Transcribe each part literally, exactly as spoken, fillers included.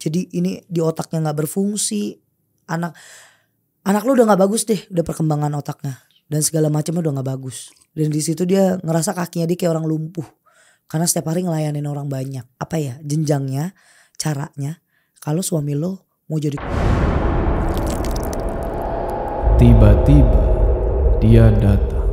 Jadi ini di otaknya nggak berfungsi. Anak anak lu udah nggak bagus deh, udah perkembangan otaknya dan segala macamnya udah nggak bagus. Dan di situ dia ngerasa kakinya dia kayak orang lumpuh karena setiap hari ngelayanin orang banyak. Apa ya jenjangnya, caranya kalau suami lo mau jadi. Tiba-tiba dia datang.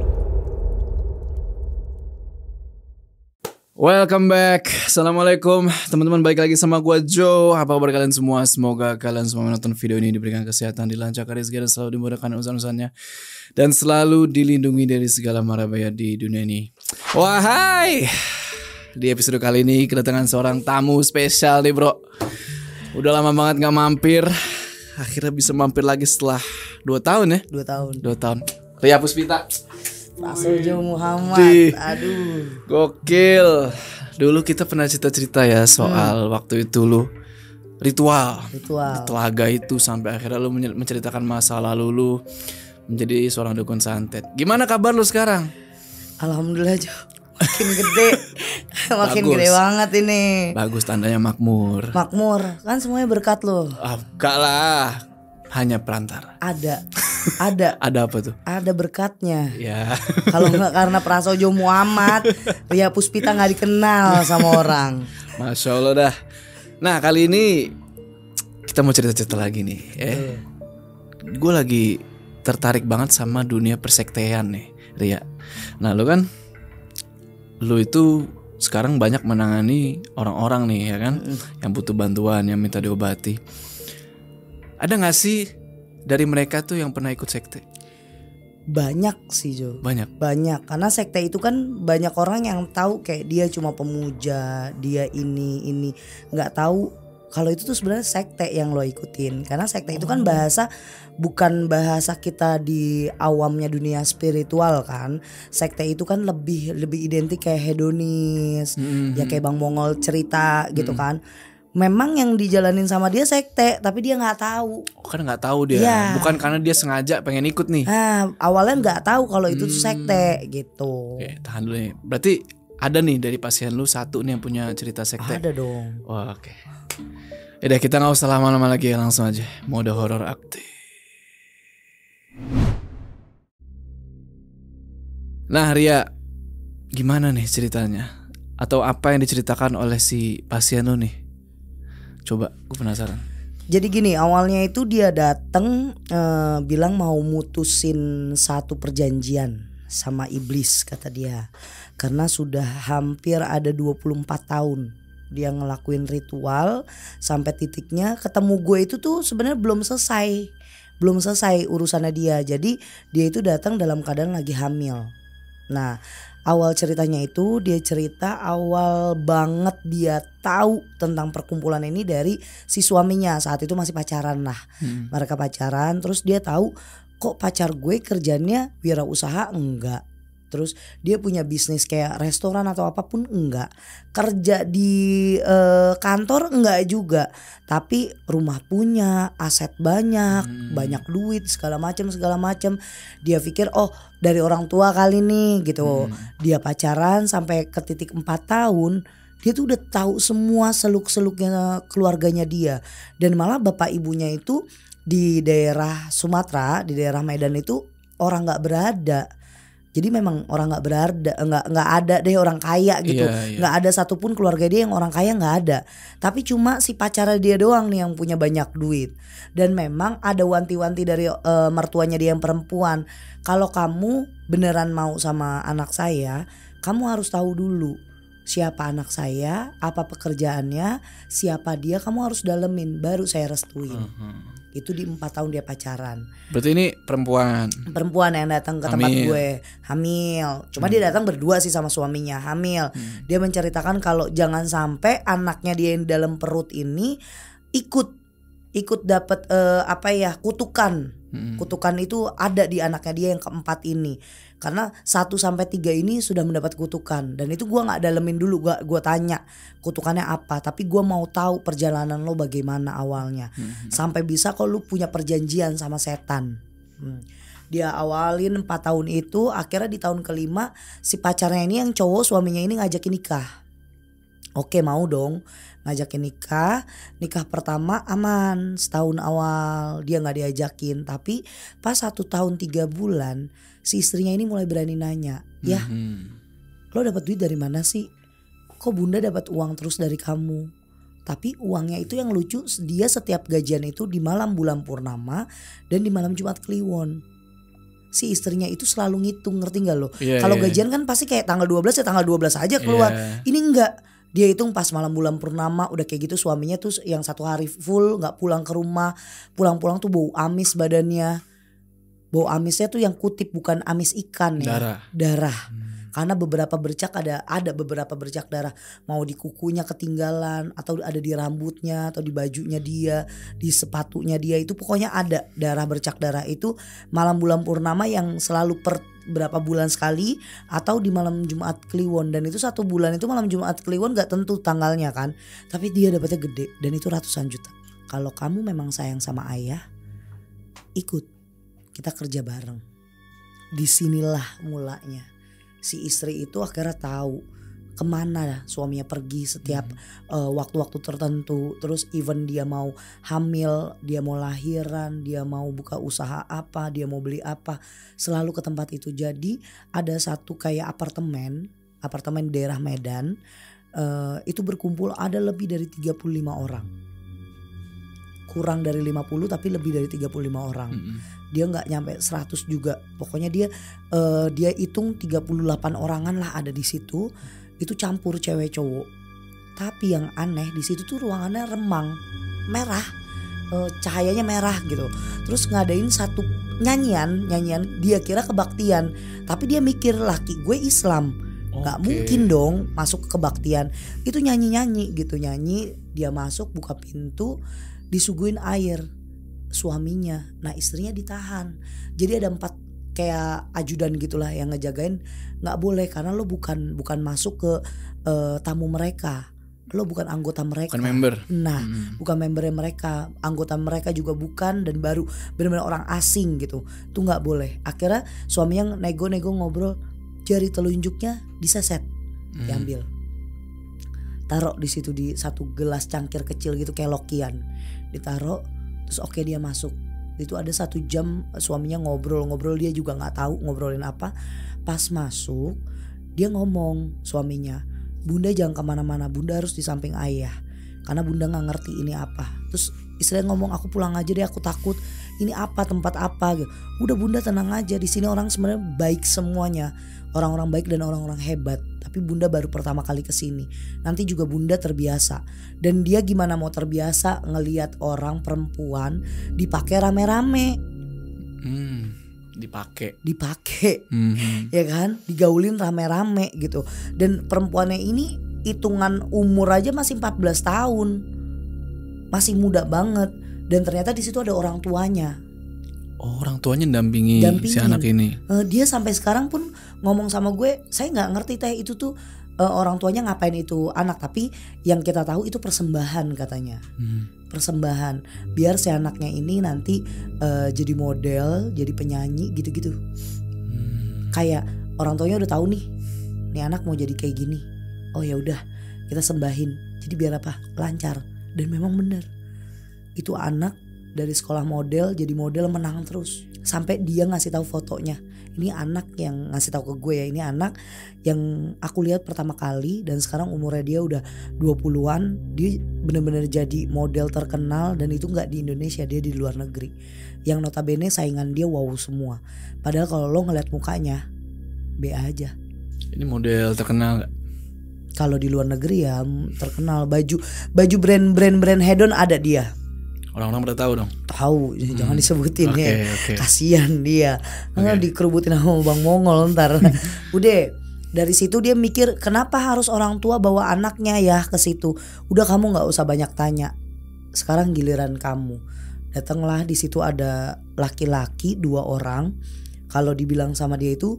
Welcome back. Assalamualaikum teman-teman, balik lagi sama gua Joe. Apa kabar kalian semua? Semoga kalian semua menonton video ini diberikan kesehatan, dilancarkan rezeki, dan selalu dimudahkan urusan-urusannya, dan selalu dilindungi dari segala mara bahaya di dunia ini. Wahai, di episode kali ini kedatangan seorang tamu spesial nih bro. Udah lama banget gak mampir, akhirnya bisa mampir lagi setelah dua tahun ya. Dua tahun. Dua tahun. Ria Puspita, Prasojo Muhammad. Di. Aduh. Gokil. Dulu kita pernah cerita-cerita ya soal hmm. waktu itu lu ritual. Ritual. Telaga itu sampai akhirnya lu menceritakan masa lalu lu menjadi seorang dukun santet. Gimana kabar lu sekarang? Alhamdulillah Jo. Makin gede. Makin Bagus. gede banget ini. Bagus, tandanya makmur. Makmur. Kan semuanya berkat lo. Ah, enggak lah. Hanya perantara. Ada. Ada. Ada apa tuh? Ada berkatnya. Ya. Kalau nggak karena Prasojo Muhammad, Ria Puspita nggak dikenal sama orang. Masya Allah dah. Nah kali ini kita mau cerita-cerita lagi nih. Eh, Hmm. gue lagi tertarik banget sama dunia persektean nih, Ria. Nah lu kan, lu itu sekarang banyak menangani orang-orang nih ya kan, Hmm. yang butuh bantuan, yang minta diobati. Ada gak sih dari mereka tuh yang pernah ikut sekte? Banyak sih Jo. Banyak. Banyak. Karena sekte itu kan banyak orang yang tahu kayak dia cuma pemuja, dia ini ini nggak tahu kalau itu tuh sebenarnya sekte yang lo ikutin. Karena sekte itu kan bahasa bukan bahasa kita di awamnya dunia spiritual kan. Sekte itu kan lebih lebih identik kayak hedonis, Mm-hmm. ya kayak Bang Mongol cerita gitu kan. Memang yang dijalanin sama dia sekte, tapi dia nggak tahu. Oh, kan nggak tahu dia, Ya. bukan karena dia sengaja pengen ikut nih. Nah, awalnya nggak tahu kalau itu tuh Hmm. sekte gitu. Oke, tahan dulu nih. Berarti ada nih dari pasien lu satu nih yang punya cerita sekte. Ada dong. Wah, oke. Yaudah, kita nggak usah lama-lama lagi, langsung aja mode horor aktif. Nah Ria, gimana nih ceritanya? Atau apa yang diceritakan oleh si pasien lu nih? Coba, gue penasaran. Jadi gini, awalnya itu dia dateng eh, bilang mau mutusin satu perjanjian sama iblis kata dia. Karena sudah hampir ada dua puluh empat tahun dia ngelakuin ritual sampai titiknya ketemu gue itu tuh sebenarnya belum selesai. Belum selesai urusannya dia. Jadi dia itu datang dalam keadaan lagi hamil. Nah, awal ceritanya itu dia cerita awal banget dia tahu tentang perkumpulan ini dari si suaminya. Saat itu masih pacaran lah. Hmm. Mereka pacaran terus dia tahu kok pacar gue kerjanya wirausaha enggak. Terus dia punya bisnis kayak restoran atau apapun enggak. Kerja di eh, kantor enggak juga. Tapi rumah punya, aset banyak, Hmm. banyak duit segala macam segala macam. Dia pikir oh dari orang tua kali nih gitu. Hmm. Dia pacaran sampai ke titik empat tahun. Dia tuh udah tahu semua seluk-seluknya keluarganya dia. Dan malah bapak ibunya itu di daerah Sumatera, di daerah Medan itu orang nggak berada. Jadi memang orang nggak berada, nggak nggak ada deh orang kaya gitu, Iya, iya. nggak ada satupun keluarga dia yang orang kaya, nggak ada. Tapi cuma si pacarnya dia doang nih yang punya banyak duit. Dan memang ada wanti-wanti dari uh, mertuanya dia yang perempuan. Kalau kamu beneran mau sama anak saya, kamu harus tahu dulu siapa anak saya, apa pekerjaannya, siapa dia, kamu harus dalemin baru saya restuin. Uh-huh. Itu di empat tahun dia pacaran. Berarti ini perempuan. Perempuan yang datang ke tempat Hamil. gue hamil. Cuma Hmm. dia datang berdua sih sama suaminya hamil. Hmm. Dia menceritakan kalau jangan sampai anaknya dia yang di dalam perut ini ikut ikut dapat eh, apa ya kutukan. Hmm. Kutukan itu ada di anaknya dia yang keempat ini. Karena satu sampai tiga ini sudah mendapat kutukan. Dan itu gue gak dalemin dulu. Gue gua tanya kutukannya apa. Tapi gue mau tahu perjalanan lo bagaimana awalnya. Hmm. Sampai bisa kok lu punya perjanjian sama setan. hmm. Dia awalin empat tahun itu. Akhirnya di tahun kelima si pacarnya ini yang cowok suaminya ini ngajakin nikah. Oke mau dong ngajakin nikah. Nikah pertama aman setahun awal dia nggak diajakin, tapi pas satu tahun tiga bulan si istrinya ini mulai berani nanya, ya mm-hmm. lo dapat duit dari mana sih? Kok bunda dapat uang terus dari kamu? Tapi uangnya itu yang lucu, dia setiap gajian itu di malam bulan purnama dan di malam Jumat Kliwon. Si istrinya itu selalu ngitung, ngerti gak lo? Yeah, Kalau yeah. gajian kan pasti kayak tanggal dua belas ya tanggal dua belas aja keluar. Yeah. Ini enggak. Dia hitung pas malam bulan purnama udah kayak gitu, suaminya tuh yang satu hari full gak pulang ke rumah. Pulang-pulang tuh bau amis badannya. Bau amisnya tuh yang kutip, bukan amis ikan ya. Darah. Darah. Hmm. Karena beberapa bercak ada ada beberapa bercak darah. Mau di kukunya ketinggalan, atau ada di rambutnya, atau di bajunya dia, di sepatunya dia, itu pokoknya ada darah, bercak darah. Itu malam bulan purnama yang selalu per berapa bulan sekali, atau di malam Jumat Kliwon. Dan itu satu bulan itu malam Jumat Kliwon gak tentu tanggalnya kan, tapi dia dapatnya gede dan itu ratusan juta. Kalau kamu memang sayang sama ayah, ikut, kita kerja bareng. Disinilah mulanya si istri itu akhirnya tahu kemana suaminya pergi setiap hmm. uh, waktu-waktu tertentu. Terus even dia mau hamil, dia mau lahiran, dia mau buka usaha apa, dia mau beli apa, selalu ke tempat itu. Jadi ada satu kayak apartemen, apartemen di daerah Medan, uh, itu berkumpul ada lebih dari tiga puluh lima orang. Kurang dari lima puluh tapi lebih dari tiga puluh lima orang. Mm-hmm. Dia gak nyampe seratus juga. Pokoknya dia uh, dia hitung tiga puluh delapan orangan lah ada di situ. Itu campur cewek cowok. Tapi yang aneh di situ tuh ruangannya remang, merah, uh, cahayanya merah gitu. Terus ngadain satu nyanyian, nyanyian dia kira kebaktian, tapi dia mikir laki gue Islam, nggak okay. mungkin dong masuk ke kebaktian. Itu nyanyi-nyanyi gitu, nyanyi. Dia masuk buka pintu, disuguhin air suaminya. Nah istrinya ditahan. Jadi ada empat kayak ajudan gitulah yang ngejagain. Nggak boleh karena lo bukan bukan masuk ke uh, tamu mereka. Lo bukan anggota mereka. Bukan member. Nah hmm. bukan membernya mereka. Anggota mereka juga bukan. Dan baru benar-benar orang asing gitu. Itu nggak boleh. Akhirnya suaminya nego-nego ngobrol. Jari telunjuknya diseset, hmm. diambil, taruh di situ di satu gelas cangkir kecil gitu kayak lokian, ditaruh. Terus oke okay, dia masuk. Itu ada satu jam suaminya ngobrol-ngobrol, dia juga nggak tahu ngobrolin apa. Pas masuk dia ngomong suaminya, bunda jangan kemana-mana, bunda harus di samping ayah karena bunda nggak ngerti ini apa. Terus istrinya ngomong, aku pulang aja deh, aku takut ini apa, tempat apa gitu. Udah bunda tenang aja, di sini orang sebenarnya baik semuanya, orang-orang baik dan orang-orang hebat. Tapi bunda baru pertama kali kesini, nanti juga bunda terbiasa. Dan dia gimana mau terbiasa ngelihat orang perempuan dipakai rame-rame, hmm, dipakai, dipakai, hmm. ya kan, digaulin rame-rame gitu. Dan perempuannya ini hitungan umur aja masih empat belas tahun, masih muda banget. Dan ternyata di situ ada orang tuanya. Oh, orang tuanya dampingi si anak ini. Uh, dia sampai sekarang pun ngomong sama gue, saya nggak ngerti teh itu tuh uh, orang tuanya ngapain itu anak. Tapi yang kita tahu itu persembahan katanya. Hmm. Persembahan biar si anaknya ini nanti uh, jadi model, jadi penyanyi gitu-gitu. Hmm. Kayak orang tuanya udah tahu nih, nih anak mau jadi kayak gini. Oh ya udah, kita sembahin. Jadi biar apa? Lancar. Dan memang benar. Itu anak dari sekolah model jadi model menang terus. Sampai dia ngasih tahu fotonya. Ini anak yang ngasih tahu ke gue ya. Ini anak yang aku lihat pertama kali dan sekarang umurnya dia udah dua puluhan. Dia benar-benar jadi model terkenal dan itu enggak di Indonesia, dia di luar negeri. Yang notabene saingan dia wow semua. Padahal kalau lo ngeliat mukanya B aja. Ini model terkenal gak? Kalau di luar negeri ya terkenal. Baju baju brand-brand brand hedon ada dia. Orang-orang pada tahu dong. Tahu, hmm. jangan disebutin okay, ya. Okay. Kasian dia. Nggak okay. dikerubutin sama Bang Mongol ntar. Udah, dari situ dia mikir kenapa harus orang tua bawa anaknya ya ke situ. Udah kamu nggak usah banyak tanya. Sekarang giliran kamu. Datanglah, di situ ada laki-laki dua orang. Kalau dibilang sama dia itu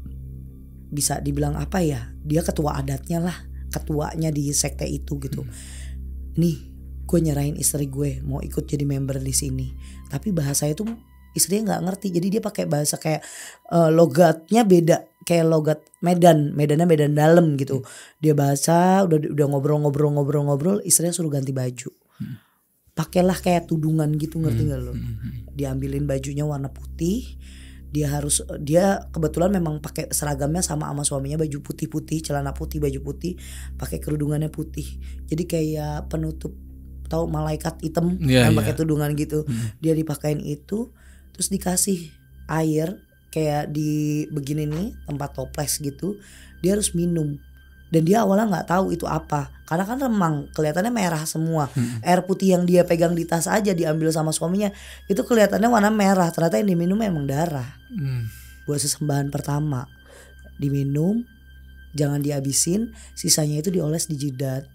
bisa dibilang apa ya? Dia ketua adatnya lah, ketuanya di sekte itu gitu. Hmm. Nih. Gue nyerahin istri gue mau ikut jadi member di sini, tapi bahasanya tuh istrinya nggak ngerti, jadi dia pakai bahasa kayak uh, logatnya beda, kayak logat Medan, Medannya Medan dalam gitu. Dia baca, udah udah ngobrol-ngobrol-ngobrol-ngobrol, istrinya suruh ganti baju. Hmm. Pakailah kayak tudungan gitu, ngerti nggak lo? Diambilin bajunya warna putih. Dia harus dia kebetulan memang pakai seragamnya sama sama suaminya, baju putih-putih, celana putih, baju putih, pakai kerudungannya putih. Jadi kayak penutup, tahu malaikat hitam yeah, yang pakai yeah. tudungan gitu. Hmm. Dia dipakein itu, terus dikasih air kayak di begini nih tempat toples gitu. Dia harus minum. Dan dia awalnya nggak tahu itu apa, karena kan remang, kelihatannya merah semua. Hmm. Air putih yang dia pegang di tas aja diambil sama suaminya, itu kelihatannya warna merah. Ternyata yang diminum emang darah. Hmm. Buat sesembahan pertama, diminum, jangan dihabisin, sisanya itu dioles di jidat.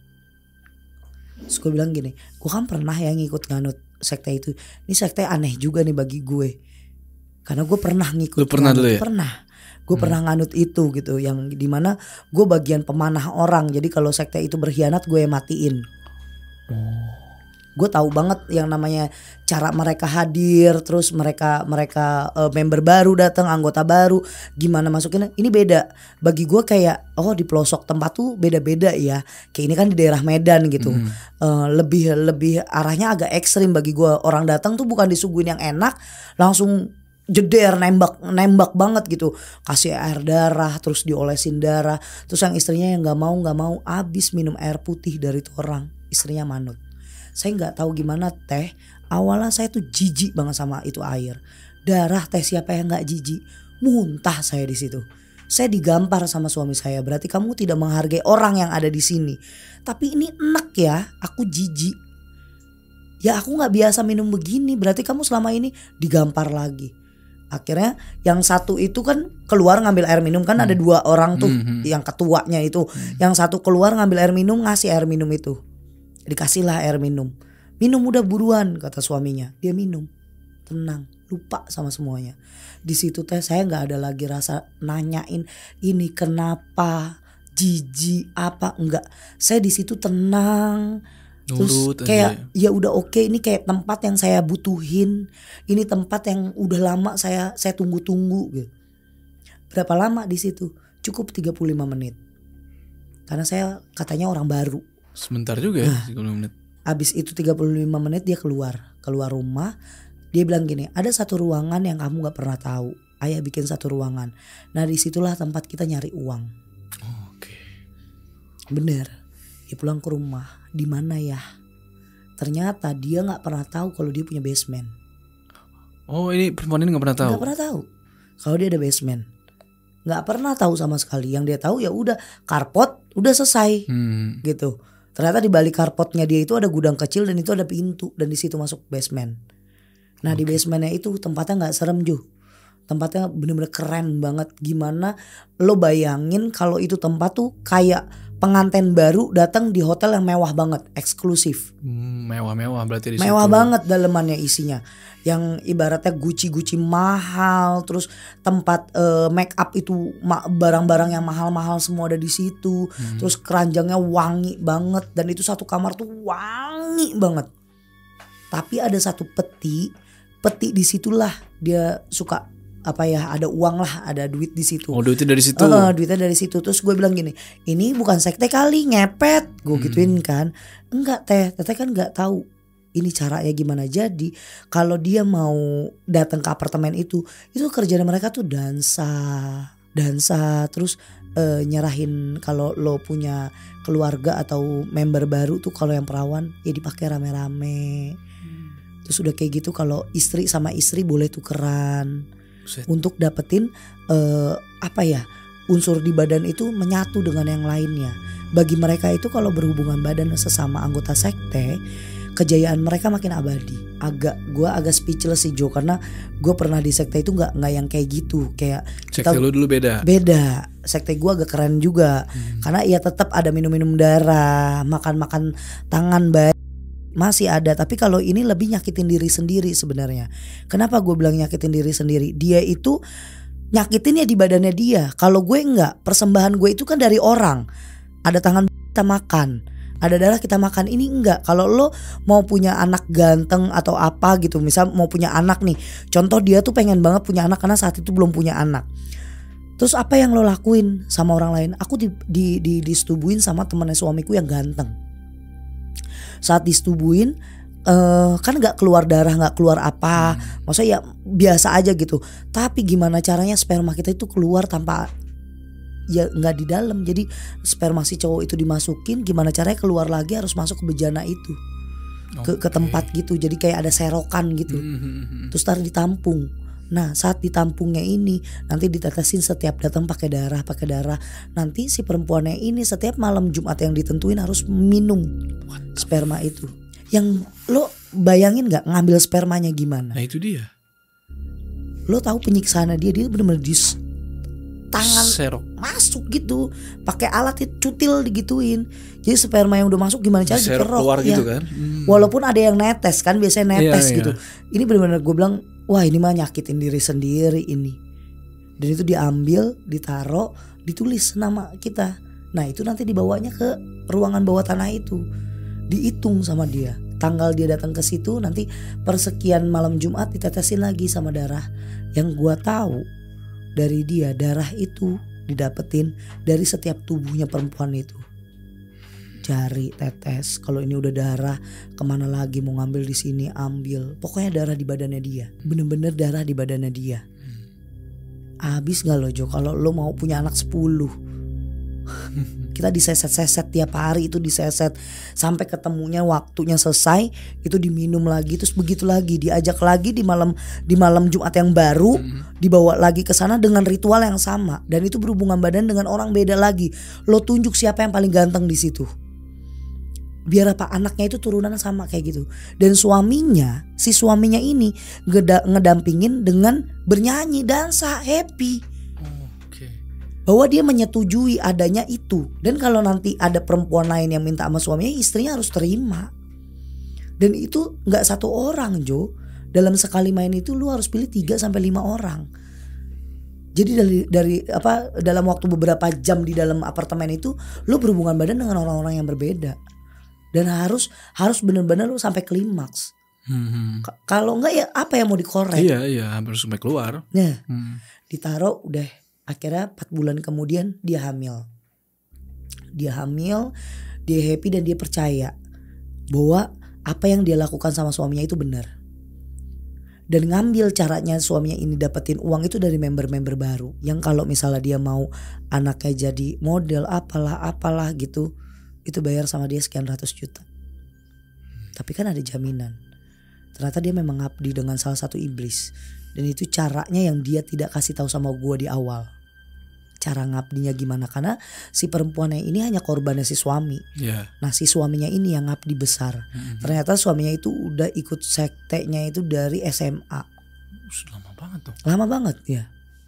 Terus gue bilang gini, gue kan pernah ya ngikut nganut sekte itu. Ini sekte aneh juga nih bagi gue, karena gue pernah ngikut. Lu pernah dulu ya? Pernah. Gue hmm. pernah nganut itu gitu, yang dimana gue bagian pemanah orang. Jadi kalau sekte itu berkhianat gue matiin. Oh. Gue tahu banget yang namanya cara mereka hadir, terus mereka mereka uh, member baru datang, anggota baru, gimana masukinnya. Ini beda bagi gue, kayak oh di pelosok tempat tuh beda-beda ya. Kayak ini kan di daerah Medan gitu. Hmm. Uh, lebih lebih arahnya agak ekstrim bagi gue. Orang datang tuh bukan disuguhin yang enak, langsung jeder nembak nembak banget gitu, kasih air darah, terus diolesin darah. Terus yang istrinya yang nggak mau nggak mau abis minum air putih dari tuh orang, istrinya manut. Saya nggak tahu gimana teh, awalnya saya tuh jijik banget sama itu air darah. Teh siapa yang nggak jijik, muntah saya di situ. Saya digampar sama suami saya, berarti kamu tidak menghargai orang yang ada di sini. Tapi ini enak ya, aku jijik. Ya aku nggak biasa minum begini, berarti kamu selama ini digampar lagi. Akhirnya yang satu itu kan keluar ngambil air minum, kan hmm. ada dua orang tuh, hmm. yang ketuanya itu. Hmm. Yang satu keluar ngambil air minum, ngasih air minum itu. Dikasihlah air minum. Minum udah buruan, kata suaminya. Dia minum, tenang, lupa sama semuanya. Di situ teh saya nggak ada lagi rasa nanyain ini kenapa, jijik apa, enggak. Saya di situ tenang. Terus Nurut kayak aja. Ya udah oke, ini kayak tempat yang saya butuhin, ini tempat yang udah lama saya saya tunggu-tunggu gitu. Berapa lama di situ? Cukup tiga puluh lima menit. Karena saya katanya orang baru. Sebentar juga ya, nah, tiga puluh lima menit. Abis itu tiga puluh lima menit dia keluar, keluar rumah. Dia bilang gini, ada satu ruangan yang kamu gak pernah tahu. Ayah bikin satu ruangan. Nah disitulah tempat kita nyari uang. Oh, oke. Okay. Bener. Dia pulang ke rumah. Di mana ya? Ternyata dia nggak pernah tahu kalau dia punya basement. Oh ini perempuan ini nggak pernah tahu? Nggak pernah tahu kalau dia ada basement. Nggak pernah tahu sama sekali. Yang dia tahu ya udah karpot udah selesai hmm. gitu. Ternyata di balik karpotnya dia itu ada gudang kecil dan itu ada pintu dan di situ masuk basement. Nah okay. Di basementnya itu tempatnya nggak serem Ju. Tempatnya bener-bener keren banget. Gimana lo bayangin kalau itu tempat tuh kayak pengantin baru datang di hotel yang mewah banget, eksklusif. Hmm, mewah-mewah berarti di situ. Mewah banget dalemannya isinya. Yang ibaratnya Gucci-Gucci mahal, terus tempat uh, make up itu barang-barang yang mahal-mahal semua ada di situ. Hmm. Terus keranjangnya wangi banget dan itu satu kamar tuh wangi banget. Tapi ada satu peti, peti disitulah dia suka apa ya, ada uang lah, ada duit di situ. Oh duitnya dari situ. Uh, duitnya dari situ. Terus gue bilang gini, ini bukan sekte kali, ngepet. Gue hmm. gituin kan. Enggak teh, teteh kan nggak tahu ini caranya gimana. Jadi kalau dia mau datang ke apartemen itu, itu kerjaan mereka tuh dansa, dansa. Terus uh, nyerahin kalau lo punya keluarga atau member baru tuh, kalau yang perawan ya dipakai rame-rame. Hmm. Terus udah kayak gitu kalau istri sama istri boleh tukeran. Set. Untuk dapetin uh, apa ya, unsur di badan itu menyatu dengan yang lainnya. Bagi mereka itu kalau berhubungan badan sesama anggota sekte, kejayaan mereka makin abadi. Agak gue agak speechless sih Jo, karena gue pernah di sekte itu nggak nggak yang kayak gitu. Kayak sekte lu dulu beda. Beda. Sekte gue agak keren juga, hmm. karena ya tetap ada minum-minum darah, makan-makan tangan bayi. Masih ada, tapi kalau ini lebih nyakitin diri sendiri sebenarnya. Kenapa gue bilang nyakitin diri sendiri? Dia itu nyakitin ya di badannya dia. Kalau gue enggak, persembahan gue itu kan dari orang. Ada tangan kita makan, ada darah kita makan. Ini enggak. Kalau lo mau punya anak ganteng atau apa gitu, misal mau punya anak nih. Contoh dia tuh pengen banget punya anak karena saat itu belum punya anak. Terus apa yang lo lakuin sama orang lain? Aku di, di, di, disetubuhin sama temannya suamiku yang ganteng. Saat disetubuhin uh, kan gak keluar darah, gak keluar apa. hmm. Maksudnya ya biasa aja gitu. Tapi gimana caranya sperma kita itu keluar tanpa, ya gak di dalam. Jadi sperma si cowok itu dimasukin, gimana caranya keluar lagi harus masuk ke bejana itu. Ke, okay. ke tempat gitu. Jadi kayak ada serokan gitu. hmm. Terus taruh ditampung. Nah saat ditampungnya ini nanti ditetesin setiap datang pakai darah, pakai darah. Nanti si perempuannya ini setiap malam Jumat yang ditentuin harus minum sperma itu. Yang lo bayangin gak ngambil spermanya gimana? Nah itu dia. Lo tahu penyiksaannya dia, dia benar-benar di tangan serok masuk gitu, pakai alat itu cutil digituin. Jadi sperma yang udah masuk gimana cara dikerok keluar ya. Gitu kan. Hmm. Walaupun ada yang netes kan, biasanya netes iya, gitu. Iya. Ini benar-benar gue bilang, wah ini mah nyakitin diri sendiri ini. Dan itu diambil, ditaruh, ditulis nama kita. Nah itu nanti dibawanya ke ruangan bawah tanah itu, dihitung sama dia. Tanggal dia datang ke situ, nanti persekian malam Jumat ditetesin lagi sama darah. Yang gue tahu dari dia, darah itu didapetin dari setiap tubuhnya perempuan itu. Jari, tetes, kalau ini udah darah kemana lagi, mau ngambil di sini ambil. Pokoknya darah di badannya dia, bener-bener darah di badannya dia. Abis gak lo Jo kalau lo mau punya anak sepuluh? Kita diseset-seset tiap hari itu, diseset sampai ketemunya waktunya selesai itu diminum lagi, terus begitu lagi diajak lagi di malam di malam Jumat yang baru, hmm. dibawa lagi ke sana dengan ritual yang sama, dan itu berhubungan badan dengan orang beda lagi. Lo tunjuk siapa yang paling ganteng di situ, biar apa anaknya itu turunan sama kayak gitu. Dan suaminya, si suaminya ini ngeda, ngedampingin dengan bernyanyi, dansa, happy. Bahwa dia menyetujui adanya itu. Dan kalau nanti ada perempuan lain yang minta sama suaminya, istrinya harus terima. Dan itu gak satu orang Jo. Dalam sekali main itu lu harus pilih tiga sampai lima orang. Jadi dari dari apa dalam waktu beberapa jam di dalam apartemen itu lu berhubungan badan dengan orang-orang yang berbeda. Dan harus harus benar-benar lu sampai klimaks. Hmm. K- kalau enggak ya apa yang mau dikorek? Iya iya harus sampai keluar. Nah, hmm. ditaruh udah. Akhirnya empat bulan kemudian dia hamil. Dia hamil, dia happy dan dia percaya bahwa apa yang dia lakukan sama suaminya itu benar. Dan ngambil caranya suaminya ini dapetin uang itu dari member-member baru. Yang kalau misalnya dia mau anaknya jadi model apalah apalah gitu, itu bayar sama dia sekian ratus juta. Tapi kan ada jaminan. Ternyata dia memang ngabdi dengan salah satu iblis. Dan itu caranya yang dia tidak kasih tahu sama gue di awal. Cara ngabdinya gimana, karena si perempuannya ini hanya korbannya si suami. Yeah. Nah si suaminya ini yang ngabdi besar. Mm-hmm. Ternyata suaminya itu udah ikut sektenya itu dari S M A. Lama banget tuh. Lama banget ya.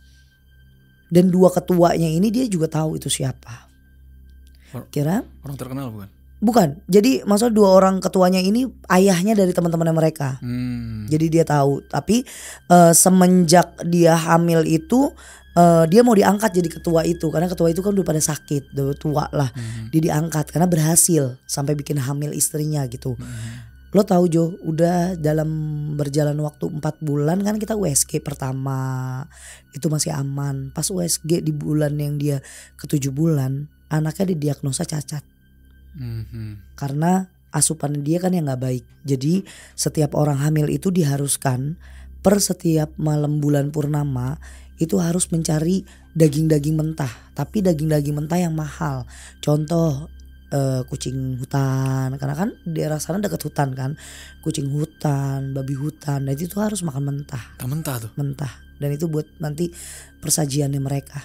Dan dua ketuanya ini dia juga tahu itu siapa. Kira? Orang terkenal bukan? Bukan, jadi maksudnya dua orang ketuanya ini ayahnya dari teman-temannya mereka. Hmm. Jadi dia tahu, tapi uh, semenjak dia hamil itu uh, dia mau diangkat jadi ketua itu, karena ketua itu kan udah pada sakit, udah tua lah. Hmm. Dia diangkat karena berhasil sampai bikin hamil istrinya gitu. Hmm. Lo tahu Jo, udah dalam berjalan waktu empat bulan kan kita U S G pertama itu masih aman. Pas U S G di bulan yang dia ketujuh bulan, anaknya didiagnosa cacat. Mm-hmm. Karena asupan dia kan yang gak baik. Jadi setiap orang hamil itu diharuskan per setiap malam bulan purnama itu harus mencari daging-daging mentah. Tapi daging-daging mentah yang mahal. Contoh uh, kucing hutan, karena kan daerah sana dekat hutan kan. Kucing hutan, babi hutan, dan itu harus makan mentah. Mentah tuh? Mentah. Dan itu buat nanti persajiannya mereka.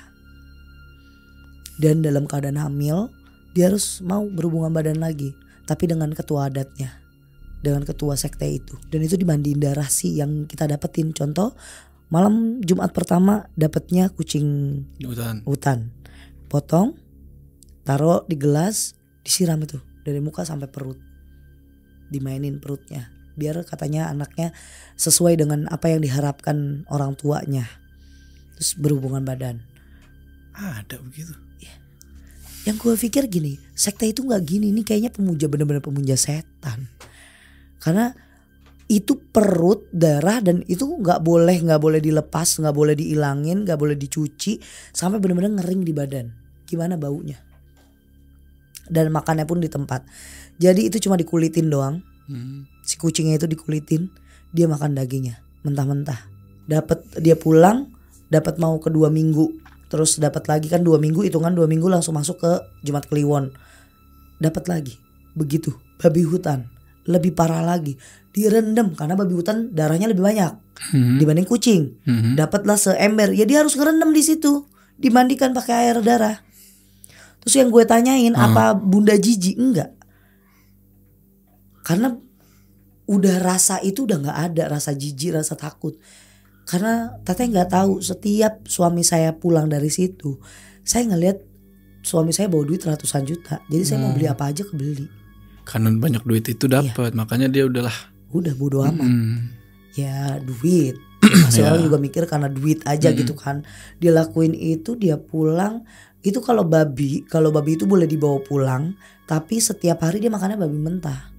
Dan dalam keadaan hamil dia harus mau berhubungan badan lagi, tapi dengan ketua adatnya, dengan ketua sekte itu. Dan itu dimandiin darah sih yang kita dapetin. Contoh malam Jumat pertama dapetnya kucing hutan. hutan, potong, taruh di gelas, disiram itu dari muka sampai perut, dimainin perutnya, biar katanya anaknya sesuai dengan apa yang diharapkan orang tuanya, terus berhubungan badan. Ada begitu? Yang gue pikir gini, sekte itu gak gini, ini kayaknya pemuja, bener-bener pemuja setan. Karena itu perut, darah, dan itu nggak boleh nggak boleh dilepas, nggak boleh diilangin, nggak boleh dicuci sampai benar-benar ngering di badan. Gimana baunya? Dan makannya pun di tempat. Jadi itu cuma dikulitin doang. Hmm. Si kucingnya itu dikulitin, dia makan dagingnya mentah-mentah. Dapat dia pulang, dapat mau ke dua minggu, terus dapat lagi kan dua minggu, hitungan dua minggu langsung masuk ke Jumat Kliwon. Dapat lagi, begitu. Babi hutan lebih parah lagi, direndam karena babi hutan darahnya lebih banyak hmm. dibanding kucing. Hmm. Dapatlah seember, ya dia harus ngerendam di situ, dimandikan pakai air darah. Terus yang gue tanyain, hmm. apa bunda jijik? Enggak, karena udah rasa itu udah nggak ada, rasa jijik, rasa takut. Karena teteh nggak tahu, setiap suami saya pulang dari situ, saya ngelihat suami saya bawa duit ratusan juta. Jadi saya hmm. mau beli apa aja kebeli. Karena banyak duit itu dapat, iya. Makanya dia udahlah. Udah bodo amat. Hmm. Ya duit. Masih orang juga mikir karena duit aja hmm. gitu kan. Dia lakuin itu, dia pulang. Itu kalau babi, kalau babi itu boleh dibawa pulang, tapi setiap hari dia makannya babi mentah.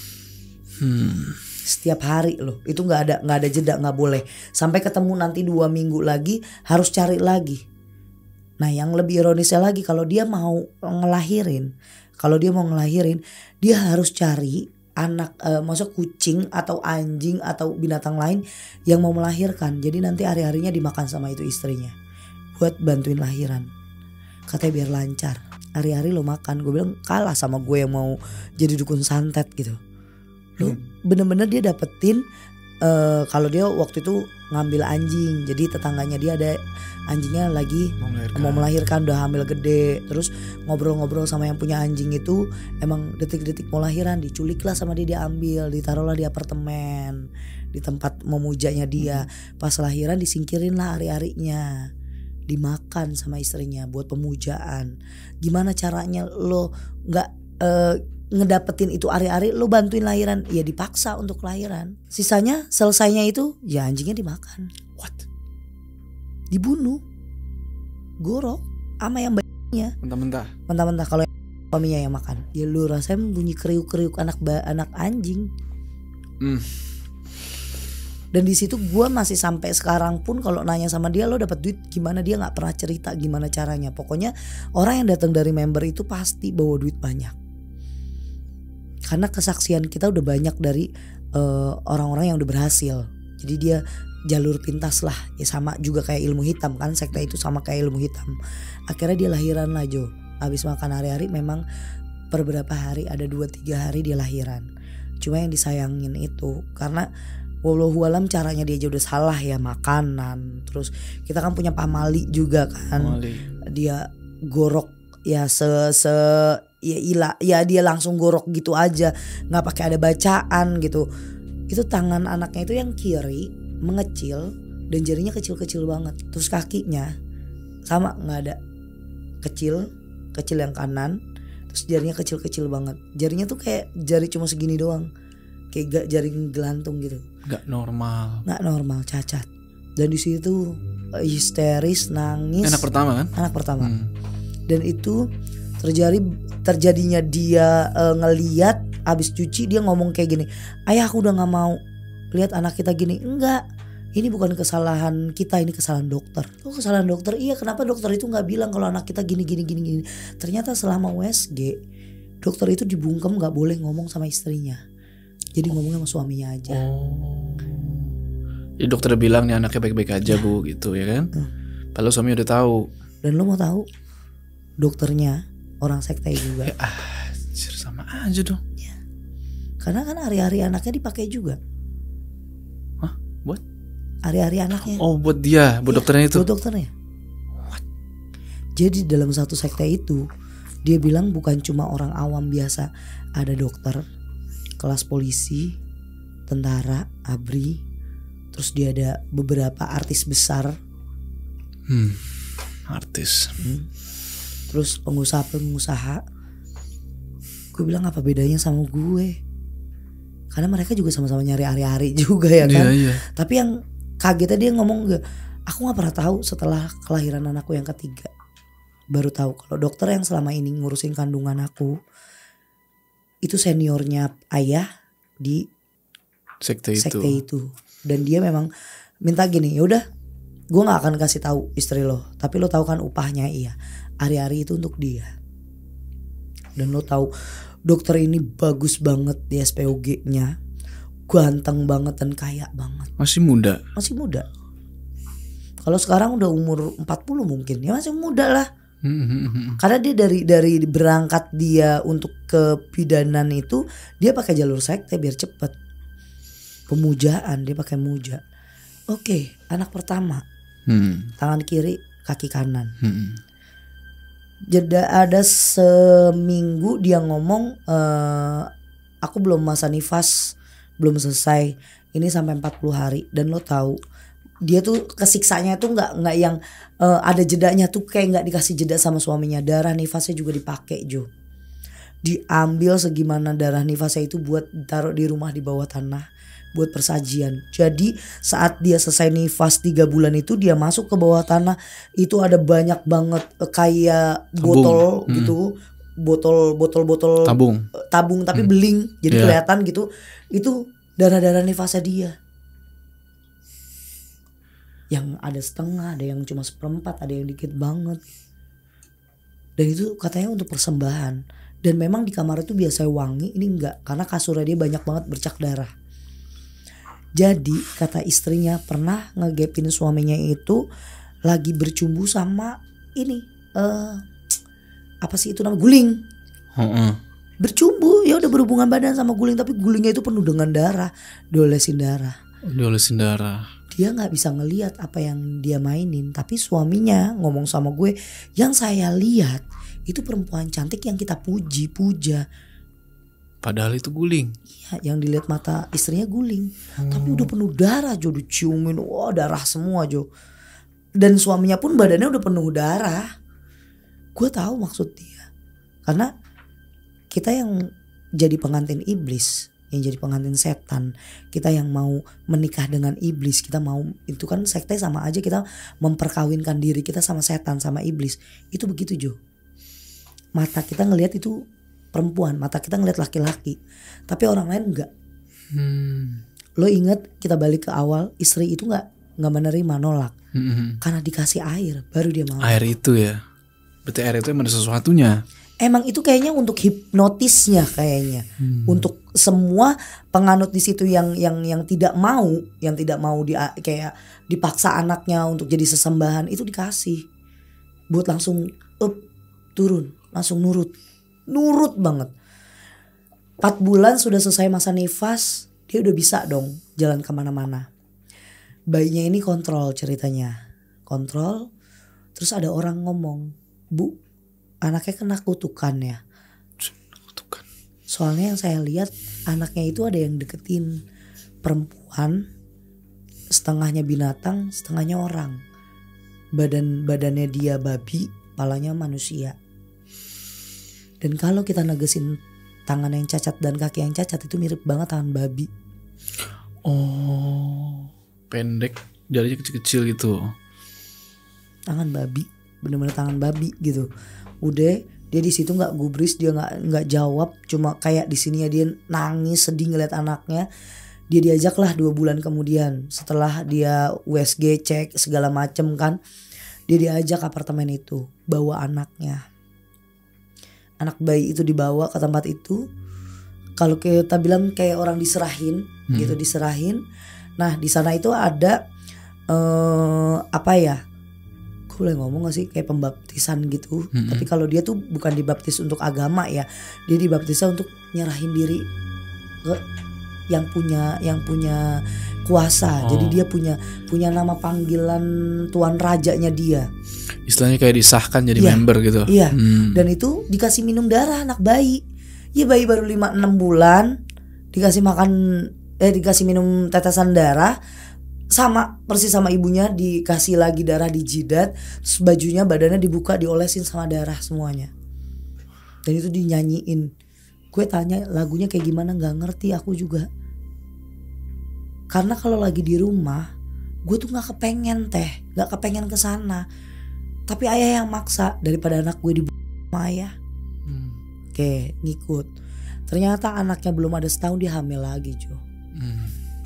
Hmm. Setiap hari loh, itu nggak ada nggak ada jeda, nggak boleh. Sampai ketemu nanti dua minggu lagi harus cari lagi. Nah yang lebih ironisnya lagi, kalau dia mau ngelahirin, kalau dia mau ngelahirin, dia harus cari anak, uh, maksudnya kucing atau anjing atau binatang lain yang mau melahirkan. Jadi nanti hari-harinya dimakan sama itu istrinya buat bantuin lahiran. Katanya biar lancar. Hari-hari lo makan. Gue bilang kalah sama gue yang mau jadi dukun santet gitu. Lo hmm. bener-bener dia dapetin. Uh, kalau dia waktu itu ngambil anjing, jadi tetangganya dia ada anjingnya lagi mau melahirkan. mau melahirkan udah hamil gede, terus ngobrol-ngobrol sama yang punya anjing itu, emang detik-detik mau lahiran diculik lah sama dia, diambil, ditaruhlah di apartemen, di tempat memujanya dia. Pas lahiran disingkirin lah hari-harinya, dimakan sama istrinya buat pemujaan. Gimana caranya lo nggak uh, ngedapetin itu hari-hari, lo bantuin lahiran, ya dipaksa untuk lahiran. Sisanya selesainya itu ya anjingnya dimakan. What? Dibunuh, gorok sama yang banyak. Mentah-mentah. Mentah-mentah. Kalau suaminya yang makan, ya lu rasain bunyi kriuk-kriuk anak anak anjing. Hmm. Dan di situ gue masih sampai sekarang pun kalau nanya sama dia, lo dapat duit gimana, dia nggak pernah cerita gimana caranya. Pokoknya orang yang datang dari member itu pasti bawa duit banyak. Karena kesaksian kita udah banyak dari uh, orang-orang yang udah berhasil. Jadi dia jalur pintas lah, ya sama juga kayak ilmu hitam kan, sekte itu sama kayak ilmu hitam. Akhirnya dia lahiran lah Jo. Habis makan hari-hari, memang per beberapa hari, ada dua tiga hari dia lahiran. Cuma yang disayangin itu karena wallahualam caranya dia aja udah salah ya, makanan. Terus kita kan punya pamali juga kan. Pamali. Dia gorok ya se se ya ilah ya dia langsung gorok gitu aja, nggak pakai ada bacaan gitu. Itu tangan anaknya itu yang kiri mengecil dan jarinya kecil-kecil banget. Terus kakinya sama nggak ada, kecil kecil yang kanan. Terus jarinya kecil-kecil banget. Jarinya tuh kayak jari cuma segini doang, kayak jaring gelantung gitu. Nggak normal. Nggak normal, cacat. Dan di situ histeris, nangis. Anak pertama kan? Anak pertama. Hmm. Dan itu terjadi terjadinya dia e, ngeliat abis cuci, dia ngomong kayak gini, ayah aku udah nggak mau lihat anak kita gini. Enggak, ini bukan kesalahan kita, ini kesalahan dokter. Oh kesalahan dokter? Iya, kenapa dokter itu nggak bilang kalau anak kita gini gini gini gini. Ternyata selama U S G dokter itu dibungkem nggak boleh ngomong sama istrinya, jadi ngomongnya sama suaminya aja. Oh. Jadi dokter bilang nih anaknya baik-baik aja ya. Bu gitu ya kan. Hmm. Padahal suami udah tahu. Dan lo mau tahu, dokternya orang sekte juga. Ya, ah, sama aja dong. Ya. Karena kan hari-hari anaknya dipakai juga. Hah? Buat? Hari-hari anaknya. Oh buat dia, buat ya, dokternya itu? Buat dokternya. What? Jadi dalam satu sekte itu, dia bilang bukan cuma orang awam biasa. Ada dokter, kelas polisi, tentara, abri. Terus dia ada beberapa artis besar. Hmm, artis. Hmm. Terus pengusaha-pengusaha. Gue bilang apa bedanya sama gue? Karena mereka juga sama-sama nyari hari-hari juga ya kan. Iya, iya. Tapi yang kagetnya dia ngomong gak, aku gak pernah tahu setelah kelahiran anakku yang ketiga. Baru tahu kalau dokter yang selama ini ngurusin kandungan aku itu seniornya ayah di sekte itu. sekte itu. Dan dia memang minta gini, ya udah, gue nggak akan kasih tahu istri lo, tapi lo tahu kan upahnya. Iya, hari-hari itu untuk dia. Dan lo tahu dokter ini bagus banget di S P O G-nya, ganteng banget dan kaya banget. Masih muda. Masih muda. Kalau sekarang udah umur empat puluh mungkin, ya masih muda lah. Karena dia dari dari berangkat dia untuk kebidanan itu dia pakai jalur sekte biar cepet. Pemujaan, dia pakai muja. Oke, anak pertama. Hmm. Tangan kiri, kaki kanan. Hmm. Jeda ada seminggu dia ngomong, e, aku belum masa nifas, belum selesai. Ini sampai empat puluh hari. Dan lo tahu dia tuh kesiksanya tuh nggak nggak yang uh, ada jedanya tuh, kayak nggak dikasih jeda sama suaminya. Darah nifasnya juga dipakai, Jo. Diambil segimana darah nifasnya itu buat taruh di rumah di bawah tanah buat persajian. Jadi saat dia selesai nifas tiga bulan itu dia masuk ke bawah tanah, itu ada banyak banget uh, kayak botol hmm. gitu, botol botol botol tabung uh, tabung tapi hmm. beling, jadi yeah. kelihatan gitu. Itu darah-darah nifasnya dia. Yang ada setengah, ada yang cuma seperempat, ada yang dikit banget. Dan itu katanya untuk persembahan. Dan memang di kamar itu biasa wangi, ini enggak, karena kasurnya dia banyak banget bercak darah. Jadi kata istrinya pernah ngegepin suaminya itu lagi bercumbu sama ini uh, apa sih itu namanya, guling. Uh-uh. Bercumbu, ya udah berhubungan badan sama guling, tapi gulingnya itu penuh dengan darah, diolesin darah. Diolesin darah. Dia gak bisa ngelihat apa yang dia mainin. Tapi suaminya ngomong sama gue, yang saya lihat itu perempuan cantik yang kita puji-puja. Padahal itu guling. Iya, yang dilihat mata istrinya guling. hmm. Tapi udah penuh darah, Jo. Diciumin, wah darah semua, Jo. Dan suaminya pun badannya udah penuh darah. Gue tahu maksud dia. Karena kita yang jadi pengantin iblis, yang jadi pengantin setan, kita yang mau menikah dengan iblis, kita mau, itu kan sekte sama aja kita memperkawinkan diri kita sama setan, sama iblis. Itu begitu, Jo. Mata kita ngelihat itu perempuan, mata kita ngelihat laki-laki, tapi orang lain enggak. hmm. Lo inget kita balik ke awal, istri itu enggak enggak menerima, nolak. hmm. Karena dikasih air baru dia mau. Air itu ya, berarti air itu emang ada sesuatunya. Emang itu kayaknya untuk hipnotisnya kayaknya. Hmm. Untuk semua penganut di situ yang yang yang tidak mau, yang tidak mau di kayak dipaksa anaknya untuk jadi sesembahan, itu dikasih. Buat langsung up, turun, langsung nurut. Nurut banget. empat bulan sudah selesai masa nifas, dia udah bisa dong jalan kemana-mana. Bayinya ini kontrol ceritanya. Kontrol. Terus ada orang ngomong, "Bu, anaknya kena kutukan ya." Kutukan. Soalnya yang saya lihat anaknya itu ada yang deketin perempuan, setengahnya binatang, setengahnya orang. Badan badannya dia babi, palanya manusia. Dan kalau kita negesin tangan yang cacat dan kaki yang cacat, itu mirip banget tangan babi. Oh, pendek, jarinya kecil-kecil gitu. Tangan babi, bener-bener tangan babi gitu. Udah dia di situ nggak gubris, dia nggak nggak jawab, cuma kayak di sini ya dia nangis sedih ngeliat anaknya. Dia diajak lah dua bulan kemudian, setelah dia U S G cek segala macem kan, dia diajak ke apartemen itu, bawa anaknya. Anak bayi itu dibawa ke tempat itu. Kalau kita bilang kayak orang diserahin, hmm. gitu diserahin. Nah di sana itu ada eh, apa ya? Boleh ngomong gak sih kayak pembaptisan gitu. Mm-hmm. Tapi kalau dia tuh bukan dibaptis untuk agama ya, dia dibaptisnya untuk nyerahin diri ke yang punya yang punya kuasa. Oh. Jadi dia punya punya nama panggilan tuan rajanya dia. Istilahnya kayak disahkan jadi ya, member gitu. Iya. Hmm. Dan itu dikasih minum darah anak bayi. Ya bayi baru lima enam bulan dikasih makan eh dikasih minum tetesan darah. Sama persis sama ibunya, dikasih lagi darah di jidat, terus bajunya badannya dibuka diolesin sama darah semuanya. Dan itu dinyanyiin. Gue tanya lagunya kayak gimana, nggak ngerti aku juga. Karena kalau lagi di rumah, gue tuh nggak kepengen teh, nggak kepengen kesana. Tapi ayah yang maksa daripada anak gue dibunuh sama ayah. Hmm. Oke, ngikut. Ternyata anaknya belum ada setahun dia hamil lagi, Jo. Hmm.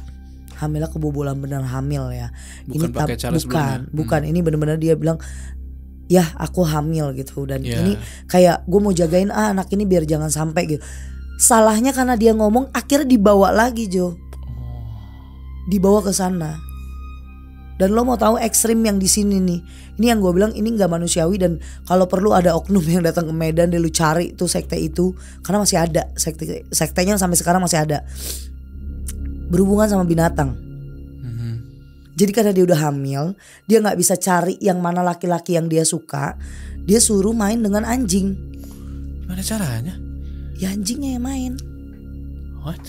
hamilnya kebobolan bener hamil ya. Bukan ini pakai cara bukan sebelumnya. bukan Hmm. ini bener-bener dia bilang ya aku hamil gitu dan Ya. ini kayak gue mau jagain ah, anak ini biar jangan sampai gitu. Salahnya karena dia ngomong akhirnya dibawa lagi Jo, dibawa ke sana. Dan lo mau tahu ekstrim yang di sini nih, ini yang gue bilang ini nggak manusiawi dan kalau perlu ada oknum yang datang ke Medan deh lu cari tuh sekte itu karena masih ada sekte sektenya sampai sekarang masih ada berhubungan sama binatang. Mhm. Jadi karena dia udah hamil, dia nggak bisa cari yang mana laki-laki yang dia suka, dia suruh main dengan anjing. Gimana caranya? Ya anjingnya yang main, What?